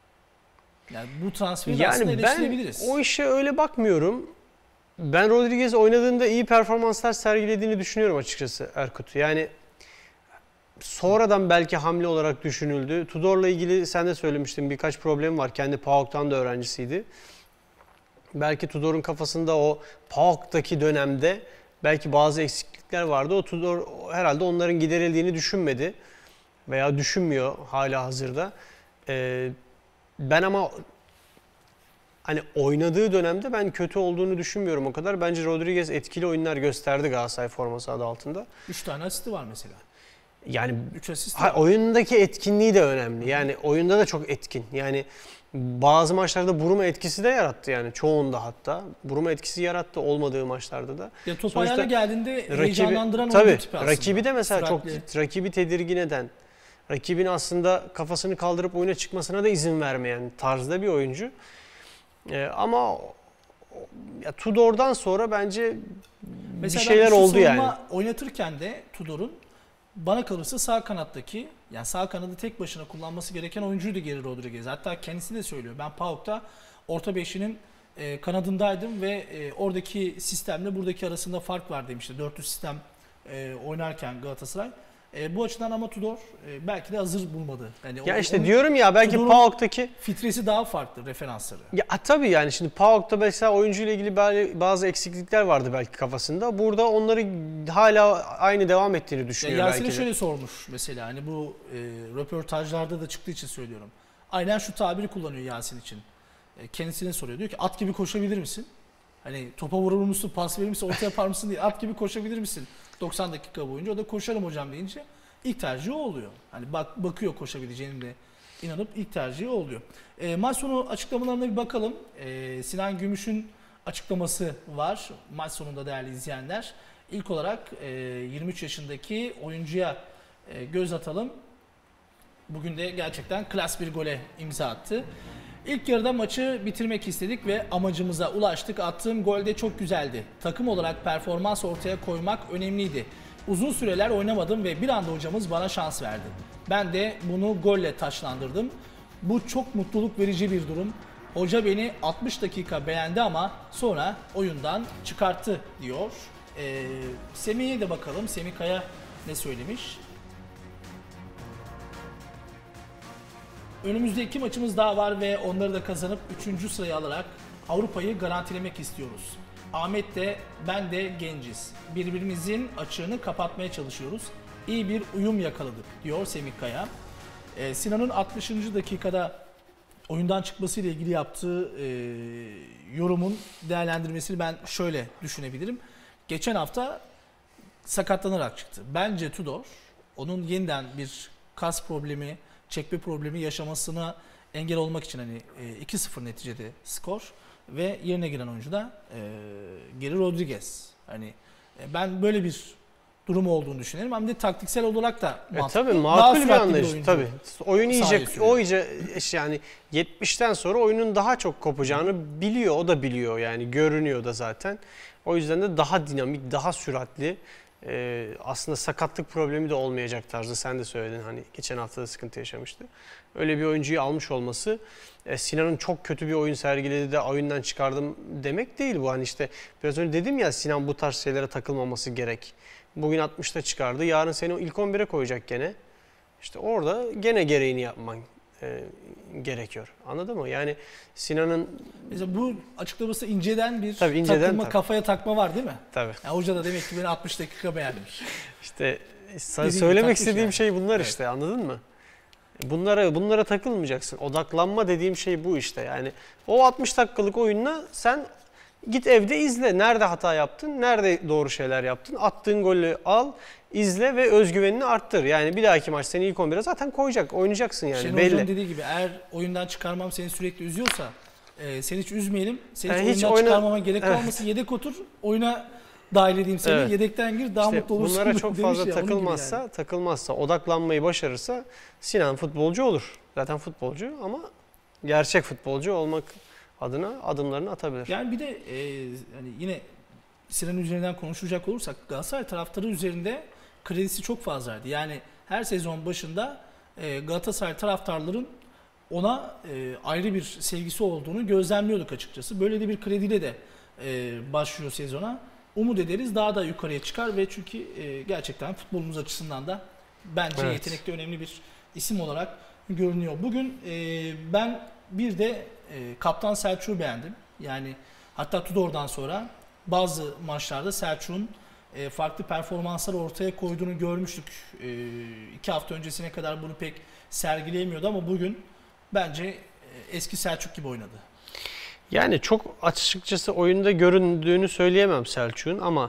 Yani bu transferi de aslında eleştirebiliriz. Ben o işe öyle bakmıyorum. Ben Rodriguez oynadığında iyi performanslar sergilediğini düşünüyorum açıkçası Erkut. Yani sonradan belki hamle olarak düşünüldü. Tudor'la ilgili sen de söylemiştin, birkaç problem var. Kendi PAOK'tan da öğrencisiydi. Belki Tudor'un kafasında o PAOK'taki dönemde belki bazı eksiklikler vardı. O Tudor herhalde onların giderildiğini düşünmedi veya düşünmüyor hala hazırda. Ben ama hani oynadığı dönemde ben kötü olduğunu düşünmüyorum o kadar. Bence Rodriguez etkili oyunlar gösterdi Galatasaray forması adı altında. 3 tane asisti var mesela. Yani 3 asist oyundaki etkinliği de önemli. Yani oyunda da çok etkin. Yani bazı maçlarda Buruma etkisi de yarattı yani çoğunda hatta. Buruma etkisi yarattı olmadığı maçlarda da. Ya top ayağına geldiğinde heyecanlandıran oyuncu tipi aslında. Rakibi de mesela süratli. çok rakibi tedirgin eden, rakibin aslında kafasını kaldırıp oyuna çıkmasına da izin vermeyen tarzda bir oyuncu. Ama ya Tudor'dan sonra bence mesela bir şeyler oldu yani. Oynatırken de Tudor'un bana kalırsa sağ kanattaki, yani sağ kanadı tek başına kullanması gereken oyuncuydu Geri Rodriguez. Hatta kendisi de söylüyor. Ben PAOK'ta orta beşinin kanadındaydım ve oradaki sistemle buradaki arasında fark var demişti. 400 sistem oynarken Galatasaray. Bu açıdan ama Tudor belki de hazır bulmadı. Yani ya işte diyorum ya belki Tudor'un PAOK'taki filtresi daha farklı, referansları. ya tabii yani şimdi PAOK'ta mesela oyuncuyla ilgili bazı eksiklikler vardı belki kafasında. Burada onları hala aynı devam ettiğini düşünüyor belki de. Yasin'e şöyle sormuş mesela, hani bu röportajlarda da çıktığı için söylüyorum. Aynen şu tabiri kullanıyor Yasin için. Kendisine soruyor. Diyor ki at gibi koşabilir misin? Hani topa vurur musun, pas verir misin, orta yapar mısın diye. At gibi koşabilir misin 90 dakika boyunca? O da koşarım hocam deyince ilk tercihi o oluyor. Hani bakıyor koşabileceğine de inanıp ilk tercihi o oluyor. Maç sonu açıklamalarına bir bakalım. Sinan Gümüş'ün açıklaması var maç sonunda değerli izleyenler. İlk olarak 23 yaşındaki oyuncuya göz atalım. Bugün de gerçekten klas bir gole imza attı. İlk yarıda maçı bitirmek istedik ve amacımıza ulaştık. Attığım gol de çok güzeldi. Takım olarak performans ortaya koymak önemliydi. Uzun süreler oynamadım ve bir anda hocamız bana şans verdi. Ben de bunu golle taçlandırdım. Bu çok mutluluk verici bir durum. Hoca beni 60 dakika beğendi ama sonra oyundan çıkarttı diyor. Semih'e de bakalım. Semih Kaya ne söylemiş? Önümüzde 2 maçımız daha var ve onları da kazanıp 3. sırayı alarak Avrupa'yı garantilemek istiyoruz. Ahmet de ben de genciz. Birbirimizin açığını kapatmaya çalışıyoruz. İyi bir uyum yakaladık diyor Semih Kaya. Sinan'ın 60. dakikada oyundan çıkmasıyla ilgili yaptığı yorumun değerlendirmesini ben şöyle düşünebilirim. Geçen hafta sakatlanarak çıktı. Bence Tudor onun yeniden bir kas problemi, çekme problemi yaşamasına engel olmak için hani 2-0 neticede skor ve yerine giren oyuncu da Geri Rodriguez. Hani ben böyle bir durum olduğunu düşünüyorum. Hem de taktiksel olarak da mantıklı. Tabii makul bir anlayış. Tabii. Oyun iyice yani 70'ten sonra oyunun daha çok kopacağını biliyor. O da biliyor yani görünüyor da zaten. O yüzden de daha dinamik, daha süratli. Aslında sakatlık problemi de olmayacak tarzda sen de söyledin, hani geçen hafta da sıkıntı yaşamıştı. Öyle bir oyuncuyu almış olması Sinan'ın çok kötü bir oyun sergiledi de oyundan çıkardım demek değil bu. Hani işte biraz önce dedim ya, Sinan bu tarz şeylere takılmaması gerek. Bugün 60'ta çıkardı, yarın seni ilk 11'e koyacak gene. İşte orada gene gereğini yapman gerekiyor. Anladın mı? Yani Sinan'ın... Mesela bu açıklaması inceden bir tabii. Kafaya takma var değil mi? Tabii. Yani hoca da demek ki beni 60 dakika beğenmiş. İşte söylemek istediğim yani. Şey bunlar işte, anladın mı? Bunlara takılmayacaksın. Odaklanma dediğim şey bu işte. Yani o 60 dakikalık oyunla sen git evde izle. Nerede hata yaptın? Nerede doğru şeyler yaptın? Attığın golü al, izle ve özgüvenini arttır. Yani bir dahaki maç seni ilk 11'e zaten koyacak. Oynayacaksın yani. Şenol Hoca'nın dediği gibi eğer oyundan çıkarmam seni sürekli üzüyorsa seni hiç üzmeyelim. Seni hiç oyundan çıkarmama gerek kalmasın. Yedek otur, oyuna dahil edeyim seni. Evet. Yedekten gir, daha mutlu olursun. Bunlara çok fazla takılmazsa, odaklanmayı başarırsa Sinan futbolcu olur. Zaten futbolcu ama gerçek futbolcu olmak adına adımlarını atabilir. Yani bir de hani yine Sinan üzerinden konuşacak olursak Galatasaray taraftarı üzerinde kredisi çok fazlaydı. Yani her sezon başında Galatasaray taraftarların ona ayrı bir sevgisi olduğunu gözlemliyorduk açıkçası. Böyle de bir krediyle de başlıyor sezona. Umut ederiz daha da yukarıya çıkar ve çünkü gerçekten futbolumuz açısından da bence yetenekli önemli bir isim olarak görünüyor. Bugün ben bir de Kaptan Selçuk'u beğendim. Yani hatta Tudor'dan sonra bazı maçlarda Selçuk'un farklı performanslar ortaya koyduğunu görmüştük. 2 hafta öncesine kadar bunu pek sergileyemiyordu ama bugün bence eski Selçuk gibi oynadı. Yani çok açıkçası oyunda göründüğünü söyleyemem Selçuk'un ama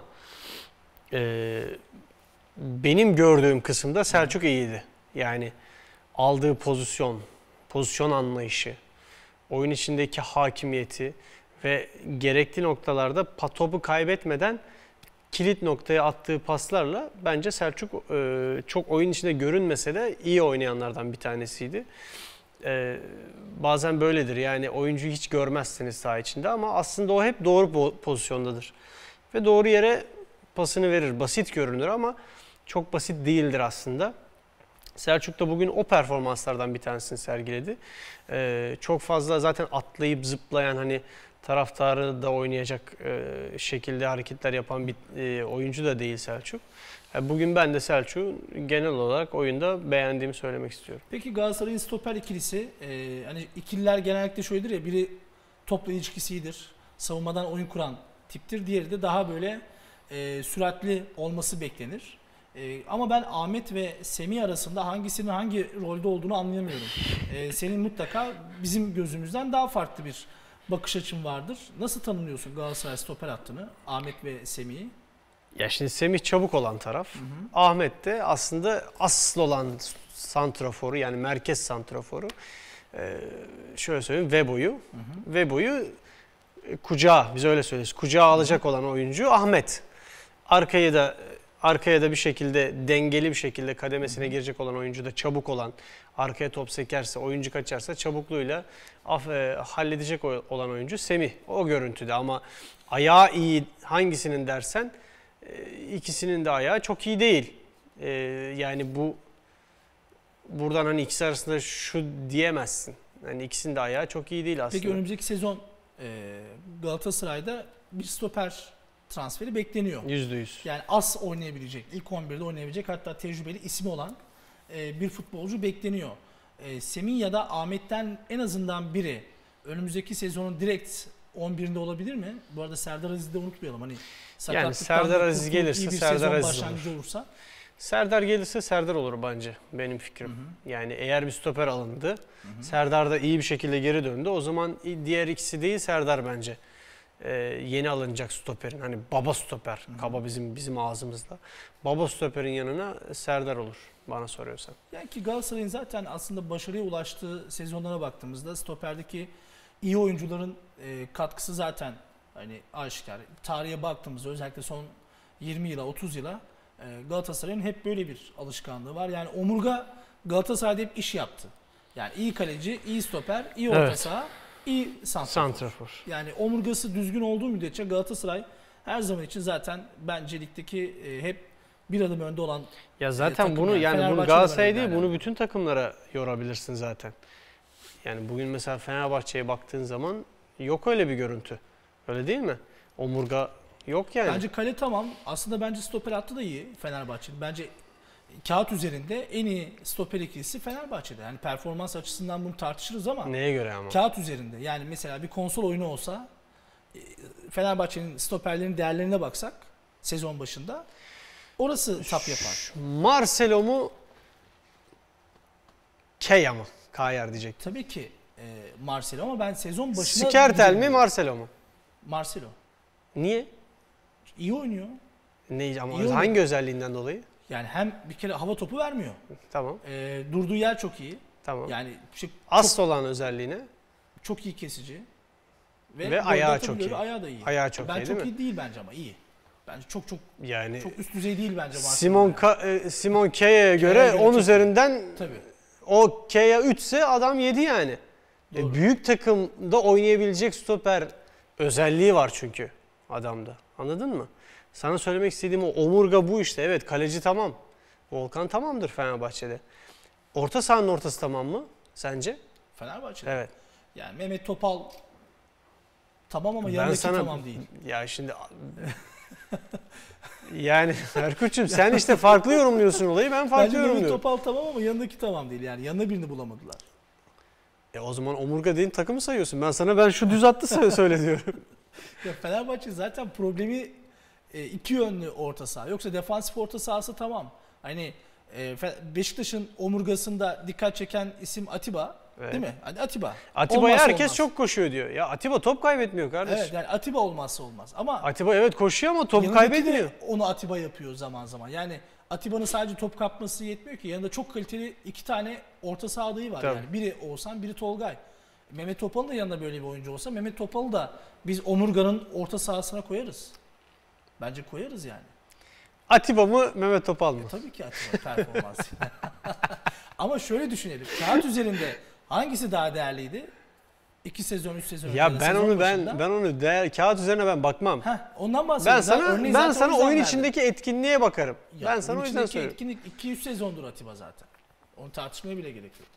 benim gördüğüm kısımda Selçuk iyiydi. Yani aldığı pozisyon anlayışı, oyun içindeki hakimiyeti ve gerekli noktalarda topu kaybetmeden kilit noktaya attığı paslarla bence Selçuk çok oyun içinde görünmese de iyi oynayanlardan bir tanesiydi. Bazen böyledir yani oyuncuyu hiç görmezsiniz saha içinde ama aslında o hep doğru pozisyondadır. Ve doğru yere pasını verir. Basit görünür ama çok basit değildir aslında. Selçuk da bugün o performanslardan bir tanesini sergiledi. Çok fazla zaten atlayıp zıplayan hani taraftarı da oynayacak şekilde hareketler yapan bir oyuncu da değil Selçuk. Bugün ben de Selçuk'u genel olarak oyunda beğendiğimi söylemek istiyorum. Peki Galatasaray'ın stoper ikilisi, hani ikililer genellikle şöyledir ya, biri topla ilişkisidir, savunmadan oyun kuran tiptir, diğeri de daha böyle süratli olması beklenir. Ama ben Ahmet ve Semih arasında hangisinin hangi rolde olduğunu anlayamıyorum. Senin mutlaka bizim gözümüzden daha farklı bir bakış açın vardır. Nasıl tanımlıyorsun Galatasaray stoper hattını, Ahmet ve Semih'i? Ya şimdi Semih çabuk olan taraf. Ahmet de aslında asıl olan santraforu yani merkez santraforu. Şöyle söyleyeyim Vebo'yu. Vebo'yu kucağa biz öyle söyleriz. Kucağa alacak olan oyuncu Ahmet. Arkaya da bir şekilde dengeli bir şekilde kademesine girecek olan oyuncu da çabuk olan, arkaya top sekerse, oyuncu kaçarsa çabukluğuyla halledecek olan oyuncu Semih. O görüntüde ama ayağı iyi hangisinin dersen ikisinin de ayağı çok iyi değil. Yani buradan hani ikisi arasında şu diyemezsin. Yani ikisinin de ayağı çok iyi değil aslında. Peki önümüzdeki sezon Galatasaray'da bir stoper transferi bekleniyor. %100. Yani az oynayabilecek, ilk 11'de oynayabilecek hatta tecrübeli ismi olan bir futbolcu bekleniyor. Semih ya da Ahmet'ten en azından biri önümüzdeki sezonun direkt 11'inde olabilir mi? Bu arada Serdar Aziz'i de unutmayalım. Hani yani Serdar Aziz gelirse Serdar Aziz olur. Olursa. Serdar gelirse Serdar olur bence benim fikrim. Yani eğer bir stoper alındı, Serdar da iyi bir şekilde geri döndü. O zaman diğer ikisi değil Serdar bence. Yeni alınacak stoperin hani baba stoper kaba bizim ağzımızda. Baba stoperin yanına Serdar olur bana soruyorsan. Yani ki Galatasaray'ın zaten aslında başarıya ulaştığı sezonlara baktığımızda stoperdeki iyi oyuncuların katkısı zaten hani aşikar. Tarihe baktığımızda özellikle son 20 yıla 30 yıla Galatasaray'ın hep böyle bir alışkanlığı var. Yani omurga Galatasaray'da hep iş yaptı. Yani iyi kaleci, iyi stoper, iyi orta saha, iyi santrafor. Yani omurgası düzgün olduğu müddetçe Galatasaray her zaman için zaten bence ligdeki hep bir adım önde olan ya zaten bunu Galatasaray değil bunu bütün takımlara yorabilirsin zaten. Yani bugün mesela Fenerbahçe'ye baktığın zaman yok öyle bir görüntü. Öyle değil mi? Omurga yok yani. Bence kale tamam. Aslında bence stoper hattı da iyi Fenerbahçe'nin. Bence kağıt üzerinde en iyi stoper ikilisi Fenerbahçe'de. Yani performans açısından bunu tartışırız ama. Neye göre ama? Kağıt üzerinde. Yani mesela bir konsol oyunu olsa Fenerbahçe'nin stoperlerinin değerlerine baksak sezon başında orası tap yapar. Marcelo mu? Keya mı? Kayar diyecek. Tabii ki Marcelo ama ben sezon başında... Skertel mi Marcelo mu? Marcelo. Niye? İyi oynuyor. Ne ama İyi hangi oynuyor. Özelliğinden dolayı? Yani hem bir kere hava topu vermiyor. Tamam. Durduğu yer çok iyi. Tamam. Yani asıl olan özelliğine çok iyi kesici. Ve ayağı çok iyi. Ayağı da iyi. Ayağı çok iyi değil mi? iyi değil bence ama iyi. Bence çok yani çok üst düzey değil bence Simon Keya'ya göre 10 üzerinden tabii. O Keya 3 ise adam 7 yani. Büyük takımda oynayabilecek stoper özelliği var çünkü adamda. Anladın mı? Sana söylemek istediğim o omurga bu işte. Evet kaleci tamam. Volkan tamamdır Fenerbahçe'de. Orta sahanın ortası tamam mı sence? Fenerbahçe'de. Evet. Yani Mehmet Topal tamam ama Ben yanındaki sana tamam değil. ya şimdi yani Erkut'cum sen işte farklı yorumluyorsun olayı, ben farklı Bence Mehmet yorumluyorum. Topal tamam ama yanındaki tamam değil. Yani yanına birini bulamadılar. O zaman omurga dediğin takımı sayıyorsun. Ben şu düz hattı söyle diyorum. Ya Fenerbahçe zaten problemi iki yönlü orta saha. Yoksa defansif orta sahası tamam. Hani Beşiktaş'ın omurgasında dikkat çeken isim Atiba, Evet. değil mi? Hani Atiba. Atiba'ya Olmazsa herkes olmaz. çok koşuyor diyor. Ya Atiba top kaybetmiyor kardeşim. Evet, yani Atiba olmazsa olmaz. Ama Atiba evet koşuyor ama top yanındaki kaybetmiyor. de onu Atiba yapıyor zaman zaman. Yani Atiba'nın sadece top kapması yetmiyor ki. Yanında çok kaliteli iki tane orta saha adayı var. Tabii. Yani biri Oğuzhan, biri Tolgay. Mehmet Topal'ın da yanında böyle bir oyuncu olsa Mehmet Topal'ı da biz omurganın orta sahasına koyarız. Bence koyarız yani. Atiba mı Mehmet Topal mı? Tabii ki Atiba performansı. Ama şöyle düşünelim. Kağıt üzerinde hangisi daha değerliydi? 2 sezon, 3 sezon önce. Ya ben sezon onu başında. ben onu kağıt üzerine ben bakmam. Ondan bahsediyorum. Ben sana oyun içindeki etkinliğe bakarım. Ya, Ben sana o yüzden söylüyorum. Etkinlik 2-3 sezondur Atiba zaten. Onu tartışmaya bile gerek yok.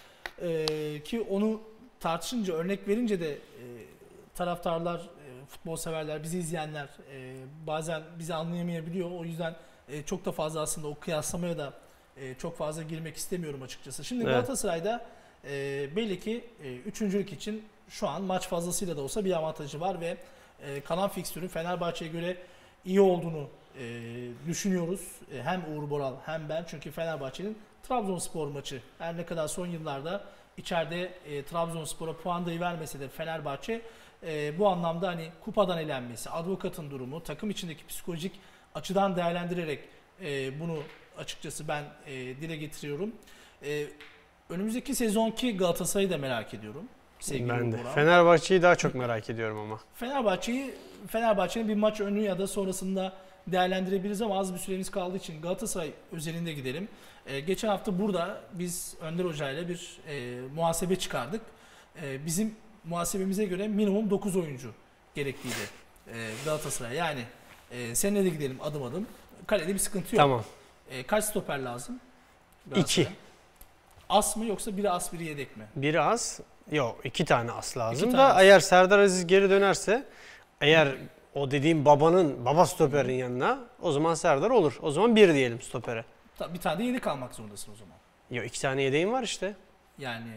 Ki onu tartışınca, örnek verince de taraftarlar, futbol severler, bizi izleyenler bazen bizi anlayamayabiliyor. O yüzden çok da fazla aslında o kıyaslamaya da çok fazla girmek istemiyorum açıkçası. Şimdi Evet. Galatasaray'da belli ki üçüncülük için şu an maç fazlasıyla da olsa bir avantajı var ve kalan fikstürün Fenerbahçe'ye göre iyi olduğunu düşünüyoruz. Hem Uğur Boral hem ben, çünkü Fenerbahçe'nin Trabzonspor maçı her ne kadar son yıllarda içeride Trabzonspor'a puan dahi vermese de Fenerbahçe bu anlamda hani kupadan elenmesi, advokatın durumu, takım içindeki psikolojik açıdan değerlendirerek bunu açıkçası ben dile getiriyorum. Önümüzdeki sezonki Galatasaray'ı da merak ediyorum. Sevgili Ben de. Uğur Boral. Fenerbahçe'yi daha çok merak ediyorum ama. Fenerbahçe'nin bir maç önü ya da sonrasında değerlendirebiliriz ama az bir süremiz kaldığı için Galatasaray özelinde gidelim. Geçen hafta burada biz Önder Hoca ile bir muhasebe çıkardık. Bizim muhasebemize göre minimum 9 oyuncu gerekliydi Galatasaray. Yani seninle de gidelim adım adım. Kalede bir sıkıntı yok. Tamam. Kaç stoper lazım? 2. As mı yoksa biri as biri yedek mi? Biri az. Yok 2 tane as lazım İki da tane as. eğer Serdar Aziz geri dönerse, eğer o dediğim baba stoperin yanına, o zaman Serdar olur. O zaman 1 diyelim stopere. Bir tane de yedek almak zorundasın o zaman. Yok 2 tane yedeğim var işte. Yani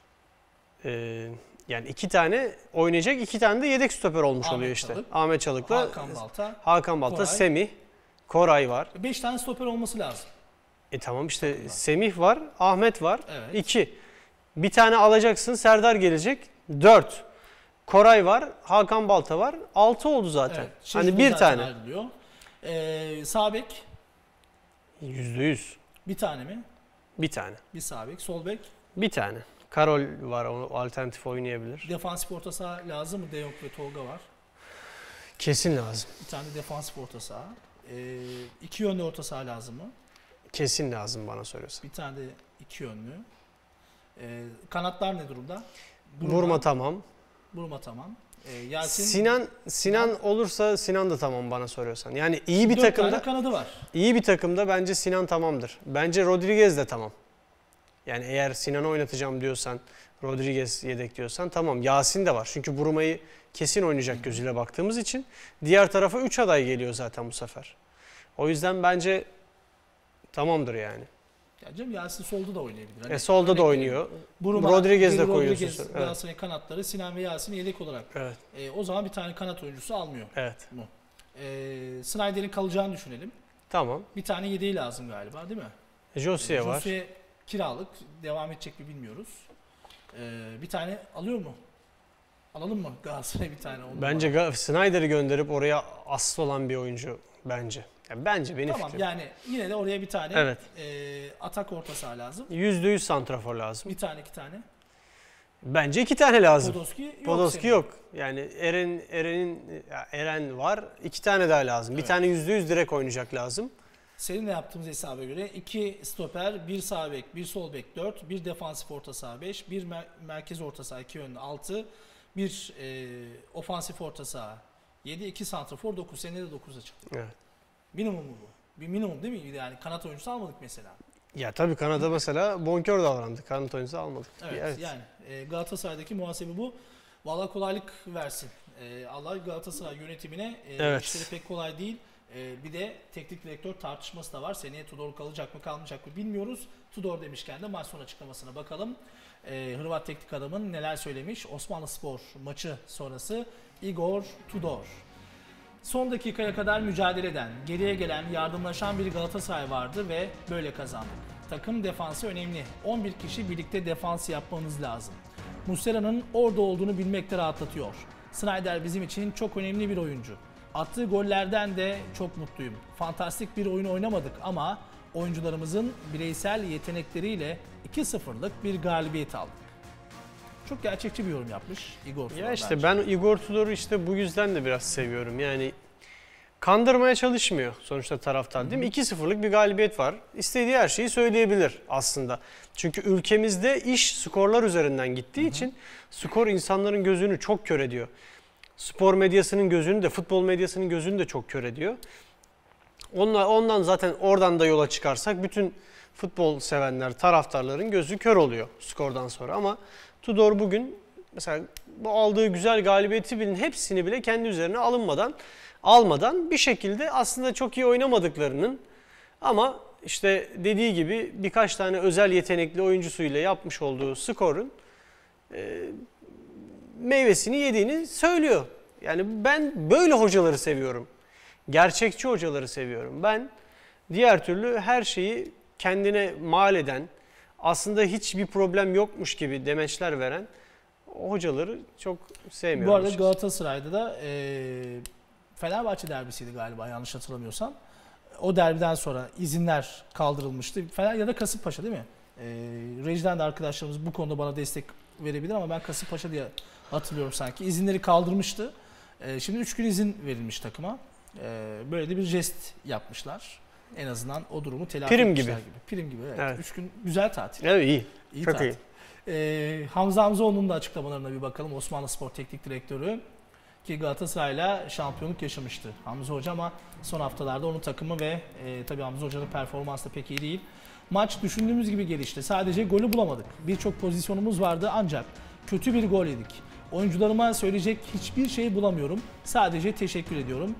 Yani 2 tane oynayacak, 2 tane de yedek stoper olmuş Ahmet oluyor işte. Çalık, Ahmet Çalık'la Hakan Balta, Balta, Koray. Semih, Koray var. 5 tane stoper olması lazım. Tamam işte Semih var, Ahmet var. Evet. 2. Bir tane alacaksın, Serdar gelecek. 4. Koray var, Hakan Balta var. 6 oldu zaten. Evet, Hani bir zaten tane. ayrılıyor. Sağ bek %100. bir tane mi? Bir tane. Bir sağ bek, sol bek. Bir tane. Karol var, o alternatif oynayabilir. Defansif orta saha lazım mı? De Jong ve Tolga var. Kesin lazım. Bir tane de defansif orta saha. 2 yönlü orta saha lazım mı? Kesin lazım bana soruyorsan. Bir tane de 2 yönlü. Kanatlar ne durumda? Vurma tamam. Buruma tamam. Yasin Sinan olursa Sinan da tamam bana soruyorsan. Yani iyi bir 4 takımda tane kanadı var. iyi bir takımda bence Sinan tamamdır. Bence Rodriguez de tamam. Yani eğer Sinan'ı oynatacağım diyorsan, Rodriguez yedek diyorsan tamam. Yasin de var. Çünkü Buruma'yı kesin oynayacak gözüyle baktığımız için diğer tarafa 3 aday geliyor zaten bu sefer. O yüzden bence tamamdır yani. Ya canım, Yasin solda da oynayabilir. Hani Solda da oynuyor. Buruma, Rodriguez de Rodriguez, koyuyorsun. Evet. Galatasaray kanatları, Sinan ve Yasin yedek olarak. Evet. O zaman bir tane kanat oyuncusu almıyor. Evet. Mu? Snyder'in kalacağını düşünelim. Tamam. Bir tane yedeği lazım galiba, değil mi? Josie var. Josie kiralık. Devam edecek mi bilmiyoruz. Bir tane alıyor mu? Alalım mı Galatasaray bir tane? Bence Snyder'i gönderip oraya asıl olan bir oyuncu bence. Yani bence benim tamam, fikrim. yani yine de oraya bir tane Evet. atak orta saha lazım. %100 santrafor lazım. Bir tane, 2 tane. Bence 2 tane lazım. Podolski Podolski yok. Yani Eren var. 2 tane daha lazım. Evet. Bir tane %100 direkt oynayacak lazım. Seninle yaptığımız hesaba göre 2 stoper, 1 sağ bek, 1 sol bek 4, 1 defansif orta saha 5, 1 merkez orta saha 2 yönlü 6, 1 ofansif orta saha 7, 2 santrafor 9. Seninle de 9'a çıktı. Evet. Minimum mu bu? Bir minimum değil mi? Yani kanat oyuncusu almadık mesela. Ya tabii Kanada mesela bonkör davrandı. Kanat oyuncusu almadık. Evet. Yani Galatasaray'daki muhasebe bu. Vallahi kolaylık versin. Allah Galatasaray yönetimine işleri pek kolay değil. Bir de teknik direktör tartışması da var. Seneye Tudor kalacak mı kalmayacak mı bilmiyoruz. Tudor demişken de maç sonu açıklamasına bakalım. Hırvat teknik adamın neler söylemiş? Osmanlıspor maçı sonrası Igor Tudor. Son dakikaya kadar mücadele eden, geriye gelen, yardımlaşan bir Galatasaray vardı ve böyle kazandık. Takım defansı önemli. 11 kişi birlikte defans yapmamız lazım. Muslera'nın orada olduğunu bilmek de rahatlatıyor. Sneijder bizim için çok önemli bir oyuncu. Attığı gollerden de çok mutluyum. Fantastik bir oyun oynamadık ama oyuncularımızın bireysel yetenekleriyle 2-0'lık bir galibiyet aldık. Çok gerçekçi bir yorum yapmış Igor Tudor. Ya işte ben Igor Tudor'u işte bu yüzden de biraz seviyorum. Yani kandırmaya çalışmıyor sonuçta taraftar, değil mi? 2-0'lık bir galibiyet var. İstediği her şeyi söyleyebilir aslında. Çünkü ülkemizde iş skorlar üzerinden gittiği için skor insanların gözünü çok kör ediyor. Spor medyasının gözünü de, futbol medyasının gözünü de çok kör ediyor. Ondan zaten oradan da yola çıkarsak bütün futbol sevenler, taraftarların gözü kör oluyor skordan sonra. Ama Tudor bugün mesela bu aldığı güzel galibiyeti bilin hepsini bile kendi üzerine almadan bir şekilde aslında çok iyi oynamadıklarının ama işte dediği gibi birkaç tane özel yetenekli oyuncusuyla yapmış olduğu skorun meyvesini yediğini söylüyor. Yani ben böyle hocaları seviyorum. Gerçekçi hocaları seviyorum. Ben diğer türlü her şeyi kendine mal eden, aslında hiçbir problem yokmuş gibi demeçler veren hocaları çok sevmiyorum. Bu arada Galatasaray'da da Fenerbahçe derbisiydi galiba yanlış hatırlamıyorsam. O derbiden sonra izinler kaldırılmıştı. Ya da Kasımpaşa değil mi? Rejiden de arkadaşlarımız bu konuda bana destek verebilir ama ben Kasımpaşa diye hatırlıyorum sanki. İzinleri kaldırmıştı. Şimdi 3 gün izin verilmiş takıma. Böyle de bir jest yapmışlar. En azından o durumu telafi etmişler gibi. Prim gibi. Evet. 3 gün güzel tatil. Evet iyi. Çok tatil. İyi. Hamza Hamzoğlu'nun da açıklamalarına bir bakalım. Osmanlıspor Teknik Direktörü ki Galatasaray'la şampiyonluk yaşamıştı Hamza Hoca ama son haftalarda onun takımı ve tabii Hamza Hoca'nın performansı da pek iyi değil. Maç düşündüğümüz gibi gelişti. Sadece golü bulamadık. Birçok pozisyonumuz vardı ancak kötü bir gol yedik. Oyuncularıma söyleyecek hiçbir şey bulamıyorum. Sadece teşekkür ediyorum.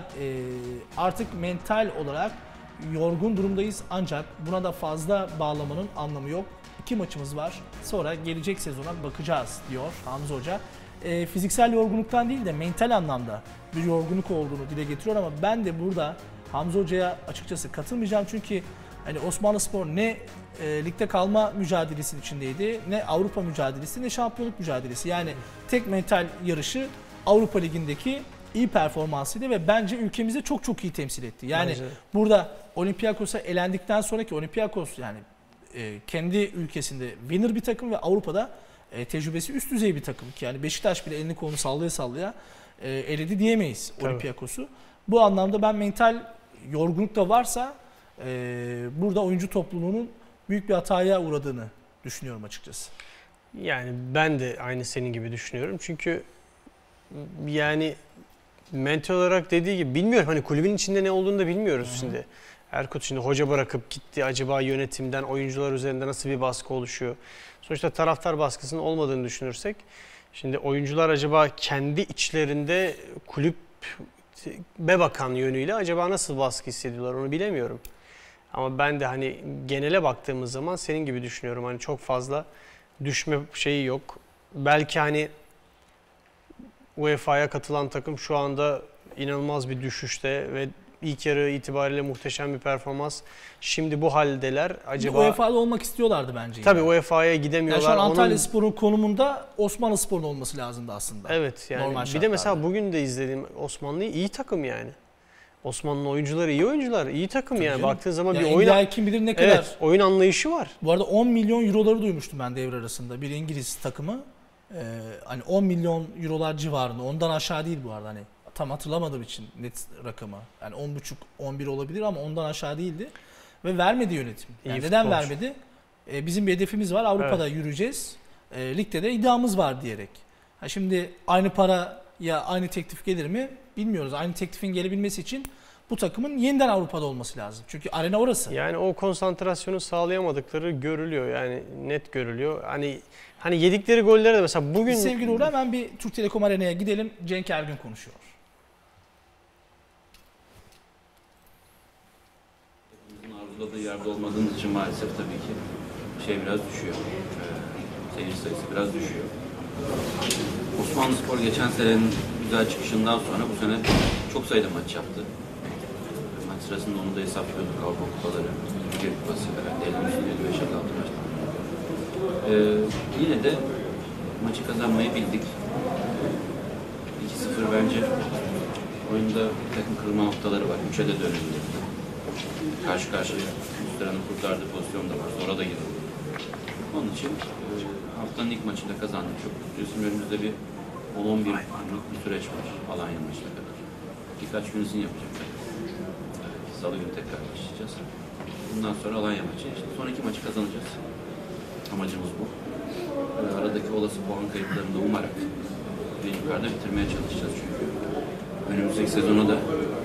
Artık mental olarak yorgun durumdayız ancak buna da fazla bağlamanın anlamı yok. 2 maçımız var. Sonra gelecek sezona bakacağız diyor Hamza Hoca. Fiziksel yorgunluktan değil de mental anlamda bir yorgunluk olduğunu dile getiriyor ama ben de burada Hamza Hoca'ya açıkçası katılmayacağım çünkü hani Osmanlıspor ne ligde kalma mücadelesinin içindeydi, ne Avrupa mücadelesi, ne şampiyonluk mücadelesi. Yani tek mental yarışı Avrupa Ligi'ndeki iyi performansıydı ve bence ülkemizi çok çok iyi temsil etti. Yani burada Olympiakos'a elendikten sonraki Olympiakos yani kendi ülkesinde winner bir takım ve Avrupa'da tecrübesi üst düzey bir takım ki yani Beşiktaş bile elini kolunu sallaya sallaya eledi diyemeyiz Olympiakos'u. Bu anlamda ben mental yorgunluk da varsa burada oyuncu topluluğunun büyük bir hataya uğradığını düşünüyorum açıkçası. Yani ben de aynı senin gibi düşünüyorum. Çünkü yani mental olarak dediği gibi bilmiyorum hani kulübün içinde ne olduğunu da bilmiyoruz şimdi. Erkut şimdi hoca bırakıp gitti. Acaba yönetimden oyuncular üzerinde nasıl bir baskı oluşuyor? Sonuçta taraftar baskısının olmadığını düşünürsek şimdi oyuncular acaba kendi içlerinde kulübe bakan yönüyle acaba nasıl baskı hissediyorlar onu bilemiyorum. Ama ben de hani genele baktığımız zaman senin gibi düşünüyorum. Hani çok fazla düşme şeyi yok. Belki hani UEFA'ya katılan takım şu anda inanılmaz bir düşüşte ve ilk yarı itibariyle muhteşem bir performans. Şimdi bu haldeler. Acaba UEFA'da olmak istiyorlardı bence. Tabii UEFA'ya gidemiyorlar. Yani şu an Antalyaspor'un konumunda Osmanlıspor'un olması lazımdı aslında. Evet yani bir de mesela bugün de izlediğim Osmanlı iyi takım yani. Osmanlı oyuncuları iyi oyuncular, iyi takım yani. Baktığın zaman bir oyun kim bilir ne kadar. Evet, oyun anlayışı var. Bu arada 10 milyon euroları duymuştum ben devre arasında bir İngiliz takımı. Hani 10 milyon eurolar civarında. Ondan aşağı değil bu arada hani. Tam hatırlamadığım için net rakamı. Yani 10,5-11 olabilir ama ondan aşağı değildi. Ve vermedi yönetim. Yani neden vermedi? Bizim bir hedefimiz var. Avrupa'da yürüyeceğiz. Ligde de iddiamız var diyerek. Şimdi aynı para ya aynı teklif gelir mi? Bilmiyoruz. Aynı teklifin gelebilmesi için bu takımın yeniden Avrupa'da olması lazım. Çünkü arena orası. Yani o konsantrasyonu sağlayamadıkları görülüyor. Yani net görülüyor. Hani yedikleri gollere de mesela bugün... Sevgili Uğur, hemen bir Türk Telekom Arena'ya gidelim. Cenk Ergün konuşuyor. Arzuladığı yerde olmadığımız için maalesef tabii ki biraz düşüyor. Seyir sayısı biraz düşüyor. Osmanlıspor geçen senenin güzel çıkışından sonra bu sene çok sayıda maç yaptı. Maç sırasında onu da hesaplıyorduk. Avrupa Kupaları, Türkiye Kupası herhalde 55-56 maçta. Yine de maçı kazanmayı bildik. 2-0 bence oyunda bir takım kırılma noktaları var. 3'e de dönüldü. Karşı karşıya Üsteran'ın kurtardığı pozisyon da var. Sonra da girdi. Onun için haftanın ilk maçında kazandık. Çok mutluyuz. Önümüzde bir 10-11 günlük bir süreç var. Alanya maçına kadar. Birkaç gün izin yapacaklar. Salı günü tekrar başlayacağız. Bundan sonra Alanya maçı. İşte son iki maçı kazanacağız. Amacımız bu. Aradaki olası puan kayıplarını da umarak bir yukarıda bitirmeye çalışacağız çünkü. Önümüzdeki sezona da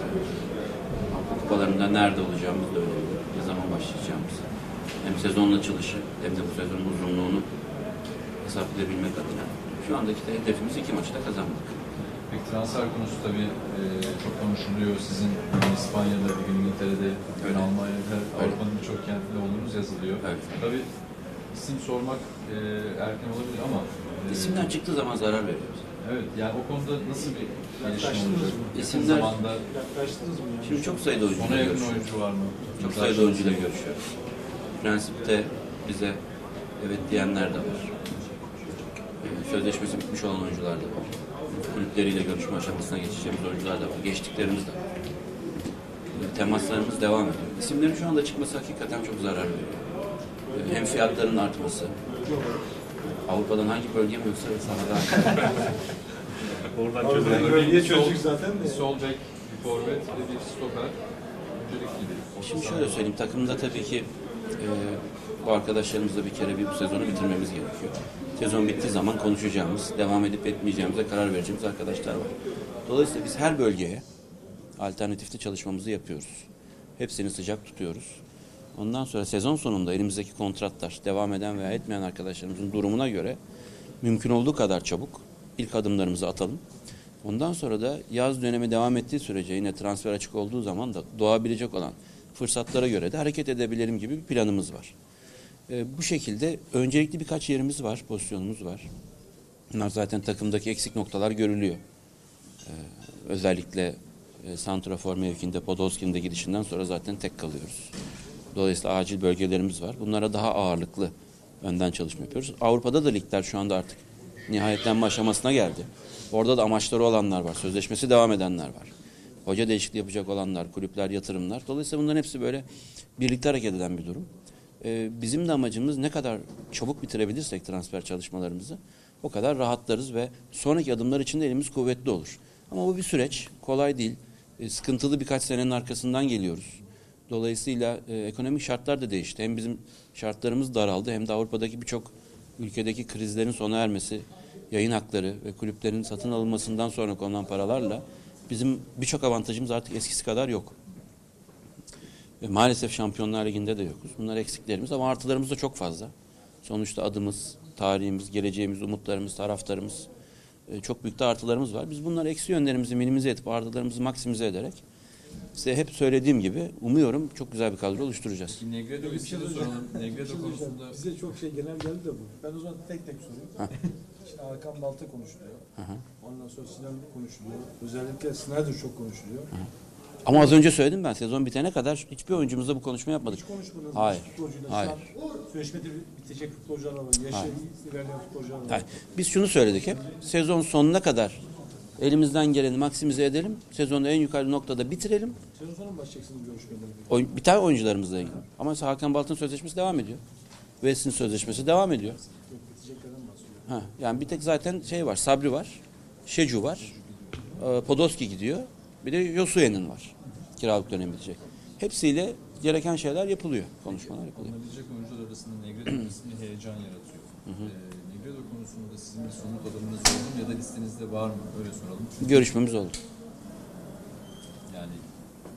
Avrupa Kupalarında nerede olacağımız da önemli. Ne zaman başlayacağımız. Hem sezonun açılışı hem de bu sezonun uzunluğunu hesaplayabilmek adına. Şu andaki de hedefimiz iki maçı da kazanmak. Peki transfer konusu tabii çok konuşuluyor. Sizin İspanya'da, bir gün İngiltere'de, bir Almanya'da, Avrupa'nın birçok kentinde olduğunuz yazılıyor. Evet. Tabii isim sormak erken olabilir ama... İsimden çıktığı zaman zarar veriyor. Evet, yani o konuda nasıl bir gelişme olacak? İsimler... Zamanda... Şimdi çok sayıda oyuncuyla Ona yakın görüşüyoruz. oyuncu var mı? Çok sayıda oyuncuyla görüşüyoruz. Prensipte bize evet diyenler de var. Sözleşmesi bitmiş olan oyuncular da var. Kulüpleriyle görüşme aşamasına geçeceğimiz oyuncular da var. Geçtiklerimiz de var. Temaslarımız devam ediyor. İsimlerin şu anda çıkması hakikaten çok zarar veriyor. Hem fiyatların artması. Avrupa'dan hangi bölge mi yoksa sahada? Oradan çözdük. Bölgeyi çözdük zaten de. Bir sol bek, bir forvet ve bir stoper. Öncelik gibi. Şimdi şöyle söyleyeyim. Takımda tabii ki bu arkadaşlarımızla bir kere bu sezonu bitirmemiz gerekiyor. Sezon bittiği zaman konuşacağımız, devam edip etmeyeceğimize karar vereceğimiz arkadaşlar var. Dolayısıyla biz her bölgeye alternatifli çalışmamızı yapıyoruz. Hepsini sıcak tutuyoruz. Ondan sonra sezon sonunda elimizdeki kontratlar devam eden veya etmeyen arkadaşlarımızın durumuna göre mümkün olduğu kadar çabuk ilk adımlarımızı atalım. Ondan sonra da yaz dönemi devam ettiği sürece yine transfer açık olduğu zaman da doğabilecek olan fırsatlara göre de hareket edebilirim gibi bir planımız var. Bu şekilde öncelikli birkaç yerimiz var, pozisyonumuz var. Bunlar zaten takımdaki eksik noktalar görülüyor. Özellikle santrafor mevkinde, Podolski'nin de gidişinden sonra zaten tek kalıyoruz. Dolayısıyla acil bölgelerimiz var. Bunlara daha ağırlıklı önden çalışma yapıyoruz. Avrupa'da da ligler şu anda artık nihayetlenme aşamasına geldi. Orada da amaçları olanlar var, sözleşmesi devam edenler var. Hoca değişikliği yapacak olanlar, kulüpler, yatırımlar. Dolayısıyla bunların hepsi böyle birlikte hareket eden bir durum. Bizim de amacımız ne kadar çabuk bitirebilirsek transfer çalışmalarımızı o kadar rahatlarız ve sonraki adımlar için de elimiz kuvvetli olur. Ama bu bir süreç, kolay değil. Sıkıntılı birkaç senenin arkasından geliyoruz. Dolayısıyla ekonomik şartlar da değişti. Hem bizim şartlarımız daraldı hem de Avrupa'daki birçok ülkedeki krizlerin sona ermesi, yayın hakları ve kulüplerin satın alınmasından sonra konulan paralarla bizim birçok avantajımız artık eskisi kadar yok. Maalesef Şampiyonlar Ligi'nde de yokuz. Bunlar eksiklerimiz ama artılarımız da çok fazla. Sonuçta adımız, tarihimiz, geleceğimiz, umutlarımız, taraftarımız çok büyük de artılarımız var. Biz bunlar eksi yönlerimizi minimize edip artılarımızı maksimize ederek size hep söylediğim gibi umuyorum çok güzel bir kadro oluşturacağız. Negredo bir şey soralım. Negredo konusunda bize çok şey genel geldi de bu. Ben o zaman tek tek sorayım. İşte Hakan Balta konuşuluyor. Ondan sonra Sinan konuşuluyor. Özellikle Snyder çok konuşuluyor. Ama az önce söyledim ben sezon bitene kadar hiçbir oyuncumuzla bu konuşma yapmadık. Hiç konuşmadınız. Hayır. Hayır. Sözleşmede bitecek futbolcular var. Yaşı ilerleyen futbolcular var. Hayır. Biz şunu söyledik hep. Sezon sonuna kadar elimizden geleni maksimize edelim. Sezonu en yukarı noktada bitirelim. Sezon sonu mu başlayacaksınız görüşmeleri? Biter oyuncularımızla ilgili. Ama mesela Hakan Balta'nın sözleşmesi devam ediyor. West'in sözleşmesi devam ediyor. Biteceklerden bahsediyor. Yani bir tek zaten şey var. Sabri var. Şecu var. Podolski gidiyor. Bir de Yosuye'nin var. Kiralık dönemi bitecek. Hepsiyle gereken şeyler yapılıyor. Konuşmalar yapılıyor. alınabilecek oyuncular arasında Negredo ismi heyecan yaratıyor. Negredo konusunda sizin bir somut adımınız oldu mu ya da listenizde var mı? Öyle soralım. Çünkü Görüşmemiz oldu. yani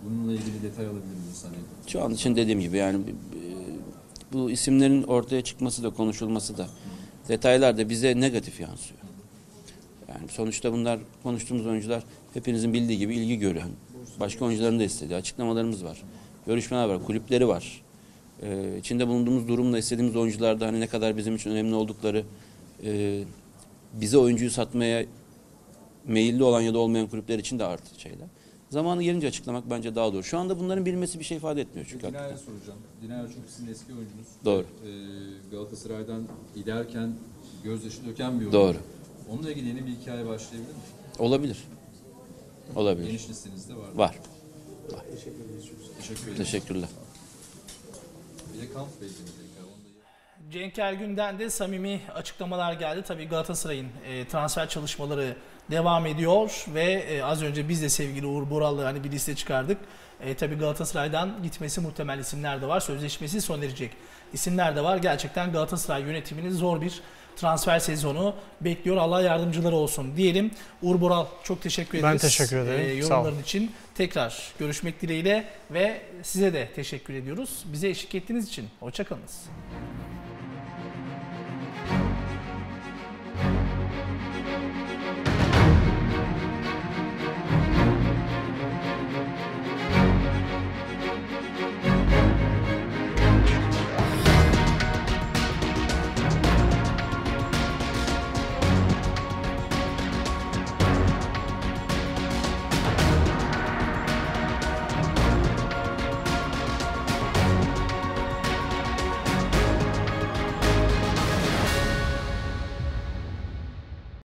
Bununla ilgili detay alabilir miyiz? Hani Şu an için dediğim gibi yani bu isimlerin ortaya çıkması da konuşulması da detaylar da bize negatif yansıyor. Yani sonuçta bunlar konuştuğumuz oyuncular hepinizin bildiği gibi ilgi gören, başka oyuncuların da istediği açıklamalarımız var. Görüşmeler var, kulüpleri var. İçinde bulunduğumuz durumla istediğimiz oyuncularda hani ne kadar bizim için önemli oldukları, bize oyuncuyu satmaya meyilli olan ya da olmayan kulüpler için de artı şeyler. Zamanı gelince açıklamak bence daha doğru. Şu anda bunların bilmesi bir şey ifade etmiyor çünkü. Dina'ya soracağım. Dina çok sizin eski oyuncunuz. Doğru. Galatasaray'dan giderken gözyaşı döken bir oyuncu. Doğru. Onunla ilgili yeni bir hikaye başlayabilir mi? Olabilir. Olabilir. Geniş listenizde var mı? Var. Teşekkür ederim. Teşekkürler. Bir de kamp belirli tekrar. Onu da Cenk Ergün'den de samimi açıklamalar geldi. Tabii Galatasaray'ın transfer çalışmaları devam ediyor ve az önce biz de sevgili Uğur Boral'la hani bir liste çıkardık. Tabii Galatasaray'dan gitmesi muhtemel isimler de var. Sözleşmesi sona erecek isimler de var. Gerçekten Galatasaray yönetiminin zor bir transfer sezonu bekliyor. Allah yardımcıları olsun diyelim. Uğur Boral çok teşekkür ederiz. Ben teşekkür ederim. Sağ Yorumların olun. için tekrar görüşmek dileğiyle ve size de teşekkür ediyoruz. Bize eşlik ettiğiniz için. Hoşça kalınız.